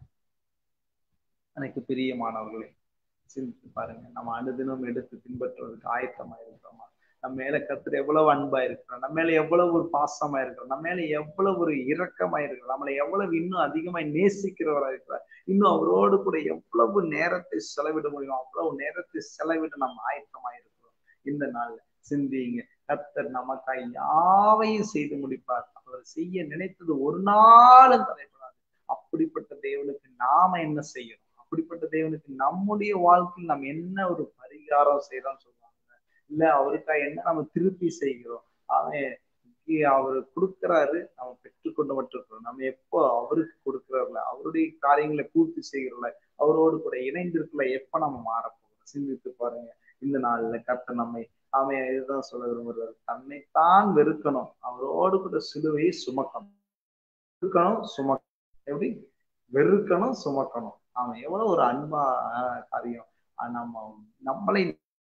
எனக்கு பிரியமானவர்களே சிந்தித்து பாருங்க, நம்ம அனுதினம் எடுத்து பின்பற்றுவதற்கு ஆயத்தமா இருக்கிறோமா? நம்ம மேல கர்த்தர் எவ்வளவு அன்பா இருக்கிறோம், நம்ம மேல எவ்வளவு ஒரு பாசமா இருக்கிறோம், நம்ம மேல எவ்வளவு ஒரு இரக்கமா இருக்கிறோம், நம்மளை எவ்வளவு இன்னும் அதிகமாய் நேசிக்கிறவரா இருக்கிறார், இன்னும் அவரோடு கூட எவ்வளவு நேரத்தை செலவிட முடியும் அவ்வளவு நேரத்தை செலவிட நம்ம ஆயத்தமா இருக்கிறோம். இந்த நாள் சிந்திங்க, கர்த்தர் நமக்காய் யாவையும் செய்து முடிப்பார். அவர் செய்ய நினைத்தது ஒரு நாளும் தடைபடாது. அப்படிப்பட்ட தேவனுக்கு நாம என்ன செய்யணும், அப்படிப்பட்ட தேவனுக்கு நம்முடைய வாழ்க்கையில் நம்ம என்ன ஒரு பரிகாரம் செய்யறோம்னு சொல்லுவாங்க, இல்ல அவருக்கா என்ன நம்ம திருப்பி செய்கிறோம். அவன் அவரு கொடுக்குறாரு, நம்ம பெற்றுக்கொண்டு மட்டும் இருக்கிறோம். நம்ம எப்போ அவருக்கு கொடுக்குறாருல, அவருடைய காரியங்களை பூர்த்தி செய்கிறோம்ல, அவரோடு கூட இணைந்திருக்கல, எப்ப நம்ம மாறப்போகிறோம் சிந்தித்து பாருங்க. இந்த நாள்ல கர்த்தர் நம்மை அவன் இதுதான் சொல்ல விரும்புறாரு, தன்னைத்தான் வெறுக்கணும், அவரோடு கூட சிலுவையை சுமக்கணும். வெறுக்கணும் சுமக்கணும். எப்படி வெறுக்கணும் சுமக்கணும். அவன் எவ்வளவு ஒரு அன்பா காரியம். நம்ம நம்மளை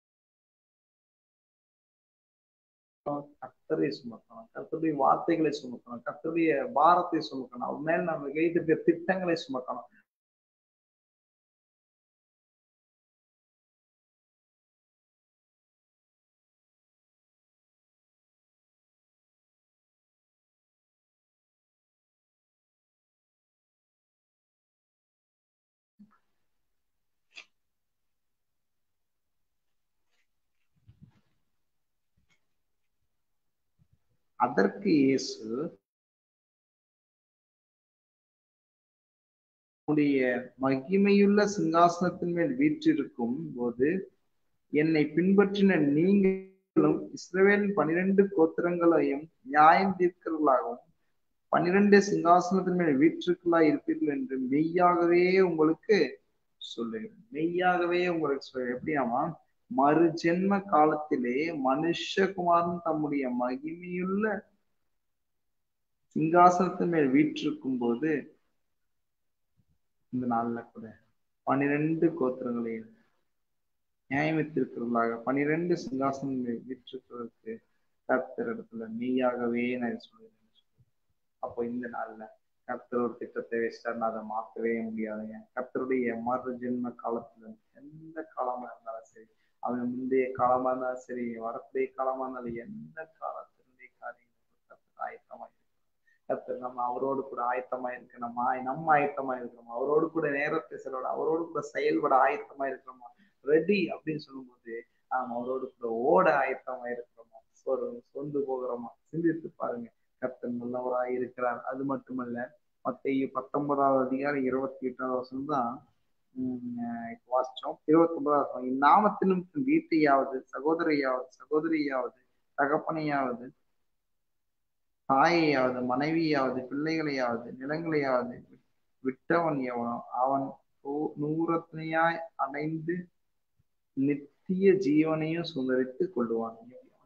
கர்த்தரை சுமக்கணும், கர்த்தருடைய வார்த்தைகளை சுமக்கணும், கர்த்தருடைய பாரத்தை சுமக்கணும், அவன் மேல் நம்ம கைதிருக்க திட்டங்களை சுமக்கணும். அதற்கு இயேசு உடைய மகிமையுள்ள சிங்காசனத்தின் மேல் வீற்றிருக்கும் போது என்னை பின்பற்றின நீங்களும் இஸ்ரவேலின் பனிரெண்டு கோத்திரங்களையும் நியாயம் தீர்க்கிறவர்களாகவும் பன்னிரண்டு சிங்காசனத்தின் மேல் வீற்றிருக்கலாய் இருப்பீர்கள் என்று மெய்யாகவே உங்களுக்கு சொல்லுகிறேன். மெய்யாகவே உங்களுக்கு சொல்ல எப்படியாமா, மறு ஜென்ம காலத்திலே மனுஷகுமாரன் தம்முடைய மகிமையுள்ள சிங்காசனத்தின் மேல் வீற்றிருக்கும் போது இந்த நாள்ல கூட பனிரெண்டு கோத்திரங்களையும் நியாயமித்திருக்கிறவர்களாக பனிரெண்டு சிங்காசனம் வீற்றிருக்கிறதுக்கு கர்த்தர் இடத்துல மெய்யாகவே நான் சொல்லுறேன். அப்போ இந்த நாள்ல கர்த்தர் ஒரு திட்டத்தை வச்சிட்டாருன்னா அதை மாற்றவே முடியாதுங்க. கர்த்தருடைய மறு ஜென்ம காலத்துல எந்த காலமா இருந்தாலும் சரி, அவன் முந்தைய காலமா இருந்தாலும் சரி, வரக்கூடிய காலமா இருந்தாலும் எந்த காலத்தினுடைய காரியங்கள் கர்த்தர் ஆயத்தமா இருக்கு. கர்த்தர் நம்ம அவரோடு கூட ஆயத்தமா இருக்கணுமா, நம்ம ஆயத்தமா இருக்கிறோமா, அவரோடு கூட நேரத்தை செலவிட, அவரோடு கூட செயல்பட ஆயத்தமா இருக்கிறோமா, ரெடி அப்படின்னு சொல்லும்போது நாம் அவரோடு கூட ஓட ஆயத்தமா இருக்கிறோமா, சொந்து போகிறோமா, சிந்தித்து பாருங்க. கர்த்தர் நல்லவராய் இருக்கிறார். அது மட்டுமல்ல, மத்தேயு பத்தொன்பதாவது அதிகாரம் இருபத்தி எட்டாவது வருஷம் தான் உம் இப்போ வாசிச்சோம். இருபத்தி ஒன்பதாவது இந்நாமத்திலும் வீட்டையாவது சகோதரையாவது சகோதரியாவது தகப்பனையாவது தாயையாவது மனைவியாவது பிள்ளைகளையாவது நிலங்களையாவது விட்டவன் எவனோ அவன் நூறத்தனையாய் அடைந்து நித்திய ஜீவனையும் சுந்தரித்து கொள்ளுவான்.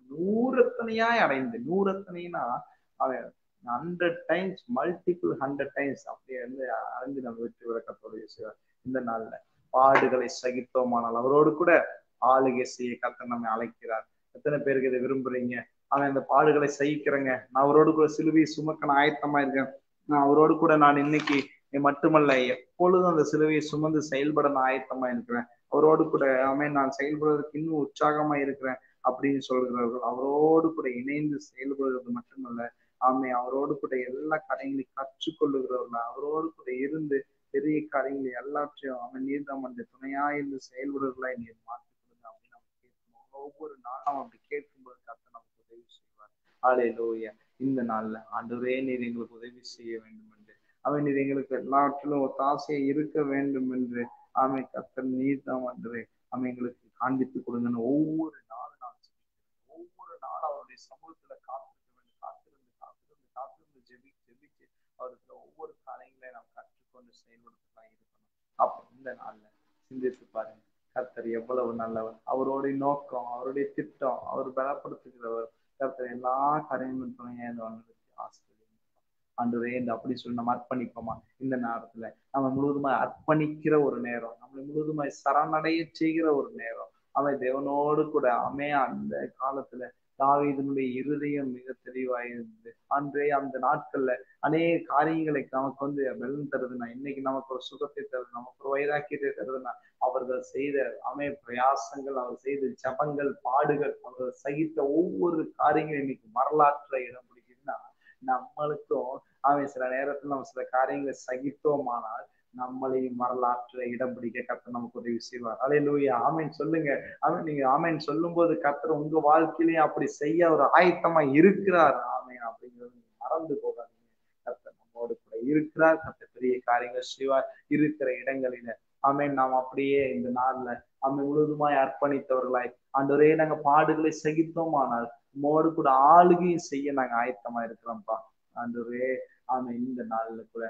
நூறத்தனையாய் அடைந்து, நூறத்தனைனா அவன் hundred times multiple hundred times அப்படியே வந்து அடைஞ்சு நம்ம வெற்றி விளக்கத்தோடைய செய்வார். இந்த நாள்ல பாடுகளை சகித்தோமானால் அவரோடு கூட ஆளுகை செய்ய கர்த்தர் நம்மை அழைக்கிறார். எத்தனை பேருக்கு இதை விரும்புறீங்க? அவன் இந்த பாடுகளை சகிக்கிறேங்க, நான் அவரோடு கூட சிலுவையை சுமக்க நான் ஆயத்தமா இருக்கேன், நான் அவரோடு கூட நான் இன்னைக்கு மட்டுமல்ல எப்பொழுதும் அந்த சிலுவையை சுமந்து செயல்பட நான் ஆயத்தமா இருக்கிறேன், அவரோடு கூட அவன் நான் செயல்படுவதற்கு இன்னும் உற்சாகமா இருக்கிறேன் அப்படின்னு சொல்கிறவர்கள் அவரோடு கூட இணைந்து செயல்படுவது மட்டுமல்ல, ஆமை அவரோடு கூட எல்லா காரியங்களையும் கற்றுக்கொள்ளுகிறவர்கள் அவரோடு கூட இருந்து பெரிய காரியங்களை எல்லாற்றையும் அவன் நீர்தான் அந்த துணையா இருந்து செயல்படுவர்களாய் நீர் மாற்றி கொடுங்க அப்படின்னு நம்ம கேட்கணும். ஒவ்வொரு நாளும் அப்படி கேட்கும்போது கர்த்தர் நமக்கு உதவி செய்வார். ஹல்லேலூயா. இந்த நாள்ல ஆண்டவரே நீர் எங்களுக்கு உதவி செய்ய வேண்டும் என்று, அவன் நீர் எங்களுக்கு எல்லாற்றிலும் ஒரு ஆசையை இருக்க வேண்டும் என்று ஆமை கர்த்தர் நீர் தான் ஆண்டவரே அவன் எங்களுக்கு காண்பித்து கொடுங்கன்னு ஒவ்வொரு நாளும் நான் ஒவ்வொரு நாளும் அவருடைய சமூகத்துல காத்திருக்க வேண்டும், காத்திருந்து காத்திருந்து காத்திருந்து ஜெபி ஜெபிச்சு அவருக்கு ஒவ்வொரு காரியங்களை நாம் கற்றுக்கொண்டு செயல்படுத்தலாம் இருக்கணும். அப்ப இந்த நாள்ல சிந்தித்து பாருங்க, கர்த்தர் எவ்வளவு நல்லவர், அவருடைய நோக்கம், அவருடைய திட்டம், அவர் பலப்படுத்துகிறவர். கர்த்தர் எல்லா காரியங்களும் துணையா இந்த ஆசிரியர் ஆண்டவரே இந்த அப்படி சொல்லி நம்ம அர்ப்பணிப்போமா? இந்த நேரத்துல நம்ம முழுவதுமாய் அர்ப்பணிக்கிற ஒரு நேரம், நம்மளை முழுவதுமாய் சரணடைய செய்கிற ஒரு நேரம். அவன் தேவனோடு கூட அமே அந்த காலத்துல தாவீதினுடைய இருதயம் மிக தெளிவாயிருந்தது. அன்றே அந்த நாட்கள்ல அநேக காரியங்களை நமக்கு வந்து வெள்ளம் தருதுன்னா, இன்னைக்கு நமக்கு ஒரு சுகத்தை தருது, நமக்கு ஒரு வைராக்கியத்தை தருதுன்னா, அவர்கள் செய்த அமே பிரயாசங்கள், அவர் செய்த ஜபங்கள், பாடுகள், அவர்கள் சகித்த ஒவ்வொரு காரியங்களும் இன்னைக்கு வரலாற்றுல இடம் பிடிக்குதுன்னா, நம்மளுக்கும் அவன் சில நேரத்துல நம்ம சில காரியங்களை சகித்தோமானால் நம்மளையும் வரலாற்றுல இடம் பிடிக்க கர்த்தர் நமக்கு உதவி செய்வார். அல்லேலூயா. ஆமென் சொல்லுங்க. ஆமென். நீங்க ஆமென் சொல்லும் போது கர்த்தர் உங்க வாழ்க்கையிலேயே அப்படி செய்ய ஒரு ஆயத்தமா இருக்கிறார். ஆமென். அப்படிங்கிறது மறந்து போகாதீங்க. கர்த்தர் நம்மோடு கூட இருக்கிறார். கர்த்தர் பெரிய காரியங்கள் செய்வார் இருக்கிற இடங்களில. ஆமென். நாம் அப்படியே இந்த நாள்ல ஆமை முழுவதுமாய் அர்ப்பணித்தவர்களாய் ஆண்டவரே நாங்க பாடுகளை சகித்தோமானால் உம்மோடு கூட ஆளுகையும் செய்ய நாங்க ஆயத்தமா இருக்கிறோம்ப்பா. ஆண்டவரே ஆமை இந்த நாள்ல கூட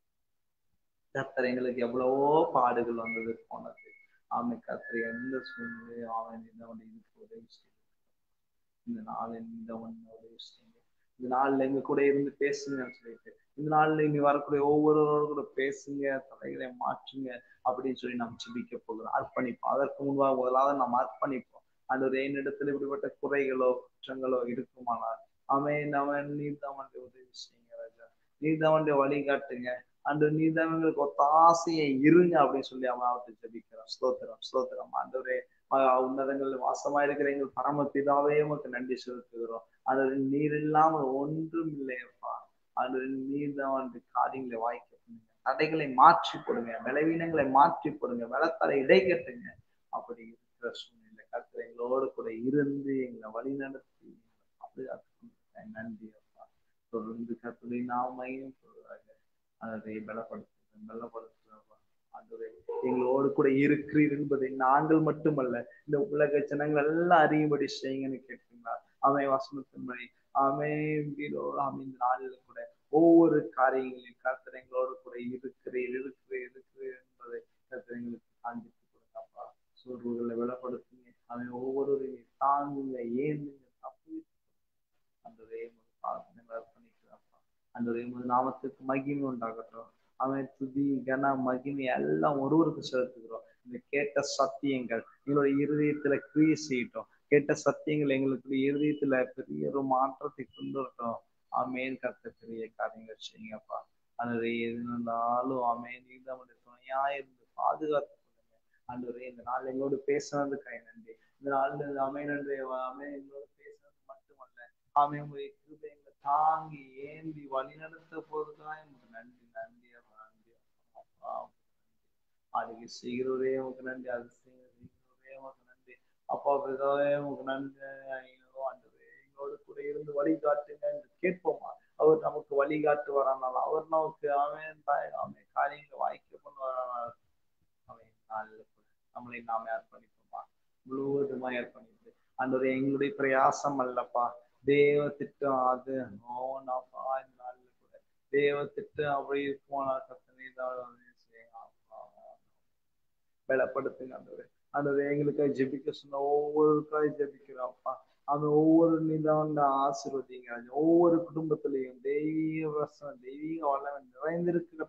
கர்த்தர் எங்களுக்கு எவ்வளவோ பாடுகள் வந்தது போனது. ஆமை கர்த்தர் எந்த சூழ்நிலையும் அவன் இந்த உதவி செய்ய இந்த நாள் இந்த ஒன்னு உதவி செய்யுங்க. இந்த நாள்ல எங்க கூட இருந்து பேசுங்கன்னு சொல்லிட்டு, இந்த நாள்ல இனி வரக்கூடிய ஒவ்வொருவரோடு கூட பேசுங்க, தலைகளை மாற்றுங்க அப்படின்னு சொல்லி நாம் ஜெபிக்க போகிறோம். அர்ப்பணிப்போம். அதற்கு முன்பாக முதலாவது நாம் அர்ப்பணிப்போம். அந்த என்னிடத்தில் இப்படிப்பட்ட குறைகளோ குற்றங்களோ இருக்குமானால் அவன் அவன் நீர்தாமன் உதவி செய்யுங்க ராஜா, நீர்தாமன் வழிகாட்டுங்க, அந்த நீர்தாமங்களுக்கு ஒத்தாசையை இருங்க அப்படின்னு சொல்லி அவன் அவற்றை ஜெபிக்கிறோம். ஸ்தோத்திரம் ஸ்தோத்திரம். ஆண்டவரே உன்னதங்கள் வாசமா இருக்கிற எங்கள் பரம பிதாவே உமக்கு நன்றி செலுத்துகிறோம். அது நீர் இல்லாமல் ஒன்றும் இல்லையப்பா. அது நீர் தான் வந்து காரியங்களை வாய்க்க பண்ணுங்க, தடைகளை மாற்றி கொடுங்க, பலவீனங்களை மாற்றி கொடுங்க, வெள்ளத்தாரை இடை கட்டுங்க. அப்படி இருக்கிற சூழ்நிலை கர்த்தர் எங்களோடு கூட இருந்து எங்களை வழி நடத்தி பாதுகாத்து நன்றி அப்பா. தொடர்ந்து கர்த்தரை நாமையும் சொல்றாங்க அதை பலப்படுத்து பலப்படுத்துறப்பா. ஆண்டவரே எங்களோடு கூட இருக்கிறீர் என்பதை நாங்கள் மட்டுமல்ல இந்த உலக ஜனங்கள் எல்லாம் அறியும்படி செய்யுங்கன்னு கேட்கிறீங்களா? அவன் வசனத்தின்படி அவன் இந்த நாளில கூட ஒவ்வொரு காரியங்களையும் கர்த்தர் எங்களோடு கூட இருக்கிறீர் இருக்கிறீர் இருக்கிறீர் என்பதை கர்த்தர் எங்களுக்கு காண்பித்து கொடுத்தாப்பா. சோர்வுகளை பலப்படுத்துங்க, அவன் ஒவ்வொருவரையும் தாங்குங்க, ஏந்துங்க, தப்பு அந்த அர்ப்பணிக்கிறாப்பா. அந்த நாமத்துக்கு மகிமை உண்டாகட்டும். அவன் துதி கன மகிமை எல்லாம் ஒருவருக்கு செலுத்துகிறோம். இந்த கேட்ட சத்தியங்கள் எங்களுடைய இருதயத்துல கிரியை செய்யட்டும். கேட்ட சத்தியங்கள் எங்களுக்கு இருதயத்துல பெரிய ஒரு மாற்றத்தை கொண்டு வரட்டும். ஆமேன். கர்த்தர் பெரிய காரியங்கள் செய்யுங்கப்பா. அது எது இருந்தாலும் ஆமேன் நம்முடைய துணையா இருந்து பாதுகாத்து கொடுங்க. ஆண்டவரே இந்த நாள் எங்களோடு பேசுனதுக்காக நன்றி. இந்த நாள் ஆமேன் நன்றி. ஆமேன் எங்களோடு பேசுனது மட்டுமல்ல, ஆமேன் உங்களுடைய கிருபைகளை தாங்கி ஏந்தி வழி நடத்த போறதுதான் எனக்கு நன்றி நன்றி அதுக்கு செய்கிறவரே உனக்கு நன்றி, அது செய்கிறவரே உனக்கு நன்றி அப்பா. பிதாவே உனக்கு நன்றி. ஆண்டவரே எங்களோடு கூட இருந்து வழிகாட்டுங்க என்று கேட்போமா? அவர் நமக்கு வழிகாட்டு வரானால், அவர் நமக்கு அவன் அவன் காரியங்களை வாய்க்க கொண்டு வரானால் அவன் நாளில் கூட நம்மளை நாமே அர்ப்பணிப்போமா, முழுவதுமாய் அர்ப்பணிப்பு. ஆண்டவரே எங்களுடைய பிரயாசம் அல்லப்பா, தேவ திட்டம் அது. நோனாப்பா இந்த நாளில் கூட தேவ திட்டம் அப்படி போனால் கத்தனை தான் பலப்படுத்துங்க. ஆண்டவரே ஆண்டவரே எங்களுக்காக ஜெபிக்க சொன்ன ஒவ்வொருக்காய் ஜெபிக்கிறோம்ப்பா. அது ஒவ்வொரு நிதாண்ட ஆசீர்வதிங்க. ஒவ்வொரு குடும்பத்திலையும் தெய்வீக வசனம் தெய்வீக வல்லமை நிறைந்திருக்கிற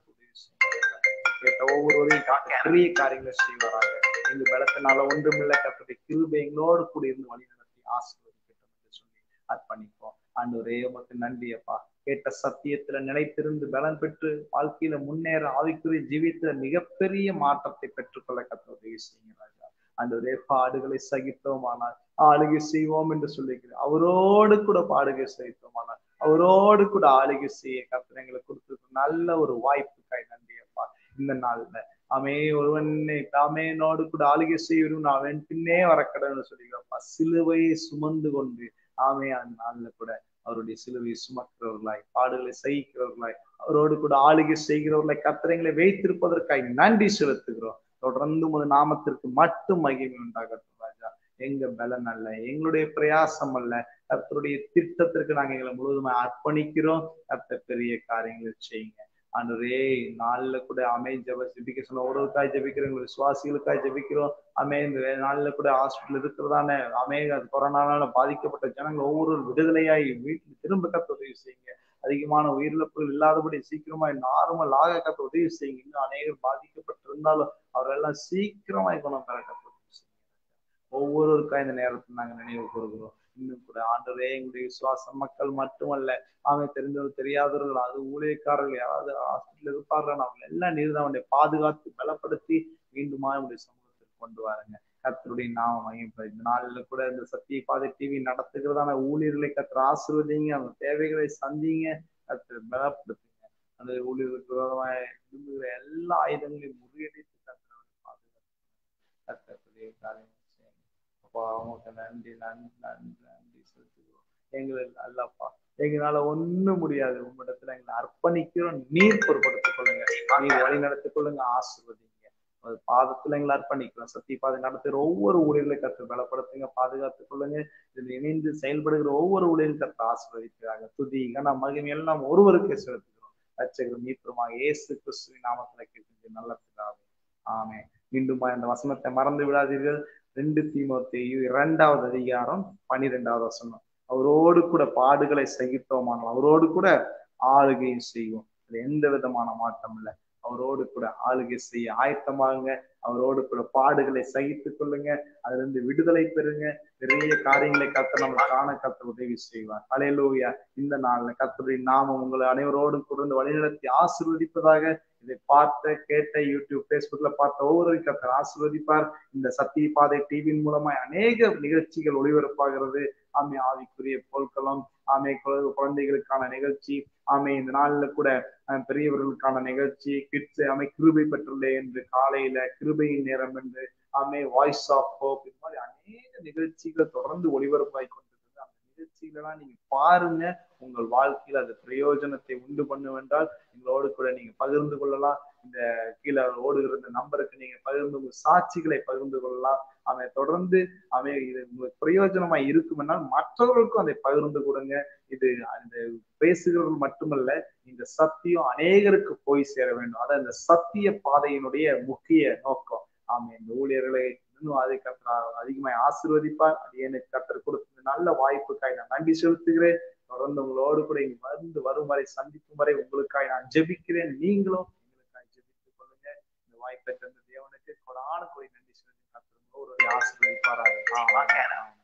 கேட்ட ஒவ்வொருவரையும் பெரிய காரியங்களை செய்வாராங்க. எங்க பலத்தினால ஒன்றுமில்லை கர்த்தருடைய கிருபை எங்களோடு கூட இருந்து வழி நடத்தி ஆசீர்வதிக்கட்டும் என்று சொல்லி அர்ப்பணிப்போம். ஆண்டவரே உமக்கு நன்றி அப்பா. கேட்ட சத்தியத்துல நிலைத்திருந்து பலன் பெற்று வாழ்க்கையில முன்னேற ஆவிக்குரிய ஜீவித்துல மிகப்பெரிய மாற்றத்தை பெற்றுக்கொள்ள கர்த்தர் உதவி செய்யுங்க ராஜா. ஆண்டவரே பாடுகளை சகித்தோமானால் ஆளுகை செய்வோம் என்று சொல்லிக்கிறேன். அவரோடு கூட பாடுகை சகித்தோமானால் அவரோடு கூட ஆளுகை செய்ய கர்த்தர் எங்களுக்கு கொடுத்திருக்க நல்ல ஒரு வாய்ப்புக்காய் நன்றி அப்பா. இந்த நாள்ல அமே ஒருவனை தாமேனோடு கூட ஆளுகை செய்யும் அவன் பின்னே வரக்கடன்னு சொல்லிக்கிறப்பா. சிலுவையை சுமந்து கொண்டு ஆமே அந்த நாள்ல கூட அவருடைய சிலுவையை சுமக்கிறவர்களாய் பாடுகளை சகிக்கிறவர்களாய் அவரோடு கூட ஆளுகை செய்கிறவர்களாய் கர்த்தரைகளை வைத்திருப்பதற்காய் நன்றி செலுத்துகிறோம். தொடர்ந்து ஒரு நாமத்திற்கு மட்டும் மகிமை உண்டாகட்டும் ராஜா. எங்க பலன் அல்ல, எங்களுடைய பிரயாசம் அல்ல, கர்த்தருடைய திட்டத்திற்கு நாங்க எங்களை முழுவதுமாக அர்ப்பணிக்கிறோம். கர்த்தர் பெரிய காரியங்களை செய்யுங்க ஆண்டவரே. நாள்ல கூட அமை ஜப ஜபிக்க சொன்ன ஒருவருக்காய் ஜபிக்கிறோம், விசுவாசிகளுக்காய் ஜபிக்கிறோம். அமே இந்த நாள்ல கூட ஹாஸ்பிட்டல் இருக்கிறதானே அமே அது கொரோனால பாதிக்கப்பட்ட ஜனங்கள் ஒவ்வொரு விடுதலையாய் வீட்டுல திரும்ப கத்த உதவி செய்யுங்க. அதிகமான உயிரிழப்புகள் இல்லாதபடி சீக்கிரமாய் நார்மல் ஆக கத்த உதவி செய்யுங்க. இன்னும் அநேகர் பாதிக்கப்பட்டிருந்தாலும் அவரெல்லாம் சீக்கிரமாய் குணம் பெற கத்த உதவி செய்யுங்க. ஒவ்வொருவருக்காய் இந்த நேரத்தில் நாங்க நினைவு கூறுகிறோம். இன்னும் கூட ஆண்டவரே எங்களுடைய விசுவாச மக்கள் மட்டுமல்ல, அவங்க தெரிந்தவர்கள் தெரியாதவர்கள் அது ஊழியக்காரர்கள் யாராவது ஹாஸ்பிட்டல் இருப்பார்கள் அவங்க எல்லாம் நீர்தான் அவனை பாதுகாத்து பலப்படுத்தி மீண்டுமா அவனுடைய சமூகத்திற்கு கொண்டு வாருங்க. கர்த்தருடைய நாமம் மகிமைப்படும். இந்த நாளில் கூட இந்த சத்திய பாதை டிவி நடத்துகிறதான ஊழியர்களை கர்த்தர் ஆசீர்வதிங்க. அவங்க தேவைகளை சந்திங்க, கர்த்தர் பலப்படுத்துங்க. அந்த ஊழியர்களுக்கு விரோதமாக விரும்புகிற எல்லா ஆயுதங்களையும் முறியடித்து கர்த்தர் பாதுகாத்து கர்த்தருடைய காரியம் அப்பா. அவங்களுக்கு நன்றி நன்றி நன்றி நன்றி செலுத்துகிறோம். எங்களுக்கு அல்லப்பா எங்களால ஒண்ணும் முடியாது, உங்களிடத்துல எங்களை அர்ப்பணிக்கிறோம். நீர் பொறுப்படுத்திக் கொள்ளுங்க, நீர் வழி நடத்திக் கொள்ளுங்க, ஆசீர்வதிங்க. அது பாதத்துல எங்களை அர்ப்பணிக்கிறோம். சத்திய பாதை நடத்துகிற ஒவ்வொரு ஊழியர்களை கற்று பலப்படுத்துங்க, பாதுகாத்துக் கொள்ளுங்க. இதில் இணைந்து செயல்படுகிற ஒவ்வொரு ஊழியரும் கற்று ஆசீர்வதிக்கிறாங்க. துதி கன மகிமை எல்லாம் ஒருவருக்கே செலுத்துகிறோம். ரட்சகரும் மீட்பருமாக இயேசு கிறிஸ்துவின் நாமத்துல கேட்டு நல்ல பிதாவே ஆமென். மீண்டுமா இந்த வசனத்தை மறந்து விடாதீர்கள். ரெண்டு தீமோத்தேயு இரண்டாவது அதிகாரம் பனிரெண்டாவது வசனம். அவரோடு கூட பாடுகளை சகித்தோமானால் அவரோடு கூட ஆளுகையும் செய்வோம். அது எந்த விதமான மாற்றம் இல்லை. அவரோடு கூட ஆளுகை செய்ய ஆயத்தமாகுங்க. அவரோடு கூட பாடுகளை சகித்துக் கொள்ளுங்க. அதுல இருந்து விடுதலை பெறுங்க. பெரிய காரியங்களை கர்த்தர் நம்ம காண கர்த்தர் உதவி செய்வார். அல்லேலூயா. இந்த நாள்ல கர்த்தருடைய நாமம் உங்களை அனைவரோடும் கூட வழிநடத்தி ஆசீர்வதிப்பதாக. இதை பார்த்த கேட்ட யூடியூப் பேஸ்புக்ல பார்த்த ஒவ்வொரு கர்த்தர் ஆசீர்வதிப்பார். இந்த சத்திய பாதை டிவியின் மூலமாய் அநேக நிகழ்ச்சிகள் ஒளிபரப்பாகிறது. ஆமை ஆவிக்குரிய பொருட்களும் ஆமை குழந்தைகளுக்கான நிகழ்ச்சி, ஆமை இந்த நாள்ல கூட பெரியவர்களுக்கான நிகழ்ச்சி, கிட்ஸ் ஆமை கிருபை பெற்றுள்ளே என்று காலையில கிருபையின் நேரம் என்று ஆமை வாய்ஸ் ஆஃப் ஹோப், இது மாதிரி அநேக நிகழ்ச்சிகள் தொடர்ந்து ஒளிபரப்பாய் கொண்டிருக்கிறது. அந்த நிகழ்ச்சிகளெல்லாம் நீங்க பாருங்க. உங்கள் வாழ்க்கையில் அது பிரயோஜனத்தை உண்டு பண்ணுவென்றால் எங்களோடு கூட நீங்க பகிர்ந்து கொள்ளலாம். இந்த கீழே ஓடுகிற இந்த நம்பருக்கு நீங்க பகிர்ந்து உங்க சாட்சிகளை பகிர்ந்து கொள்ளலாம். அதை தொடர்ந்து அவை இது உங்களுக்கு பிரயோஜனமாய் இருக்குமென்றால் மற்றவர்களுக்கும் அதை பகிர்ந்து கொடுங்க. இது அந்த பேசுகிறவர்கள் மட்டுமல்ல, இந்த சத்தியம் அநேகருக்கு போய் சேர வேண்டும். அதான் இந்த சத்திய பாதையினுடைய முக்கிய நோக்கம். ஆமா, இந்த ஊழியர்களை இன்னும் அதை கர்த்தர் அதிகமாய் ஆசீர்வதிப்பார். அது எனக்கு கர்த்தர் கொடுத்த நல்ல வாய்ப்புக்காய் நான் நன்றி செலுத்துகிறேன். தொடர்ந்து உங்களோடு கூட இங்க வந்து வரும் வரை சந்திக்கும் வரை உங்களுக்காய் நான் ஜெபிக்கிறேன். நீங்களும் எங்களுக்காய் ஜெபித்துக் கொள்ளுங்க. இந்த வாய்ப்பை தந்த தேவனுக்கு கொடான கோடி நன்றி செலுத்தி கர்த்தர் உங்களோடு ஆசீர்வதிப்பாராக.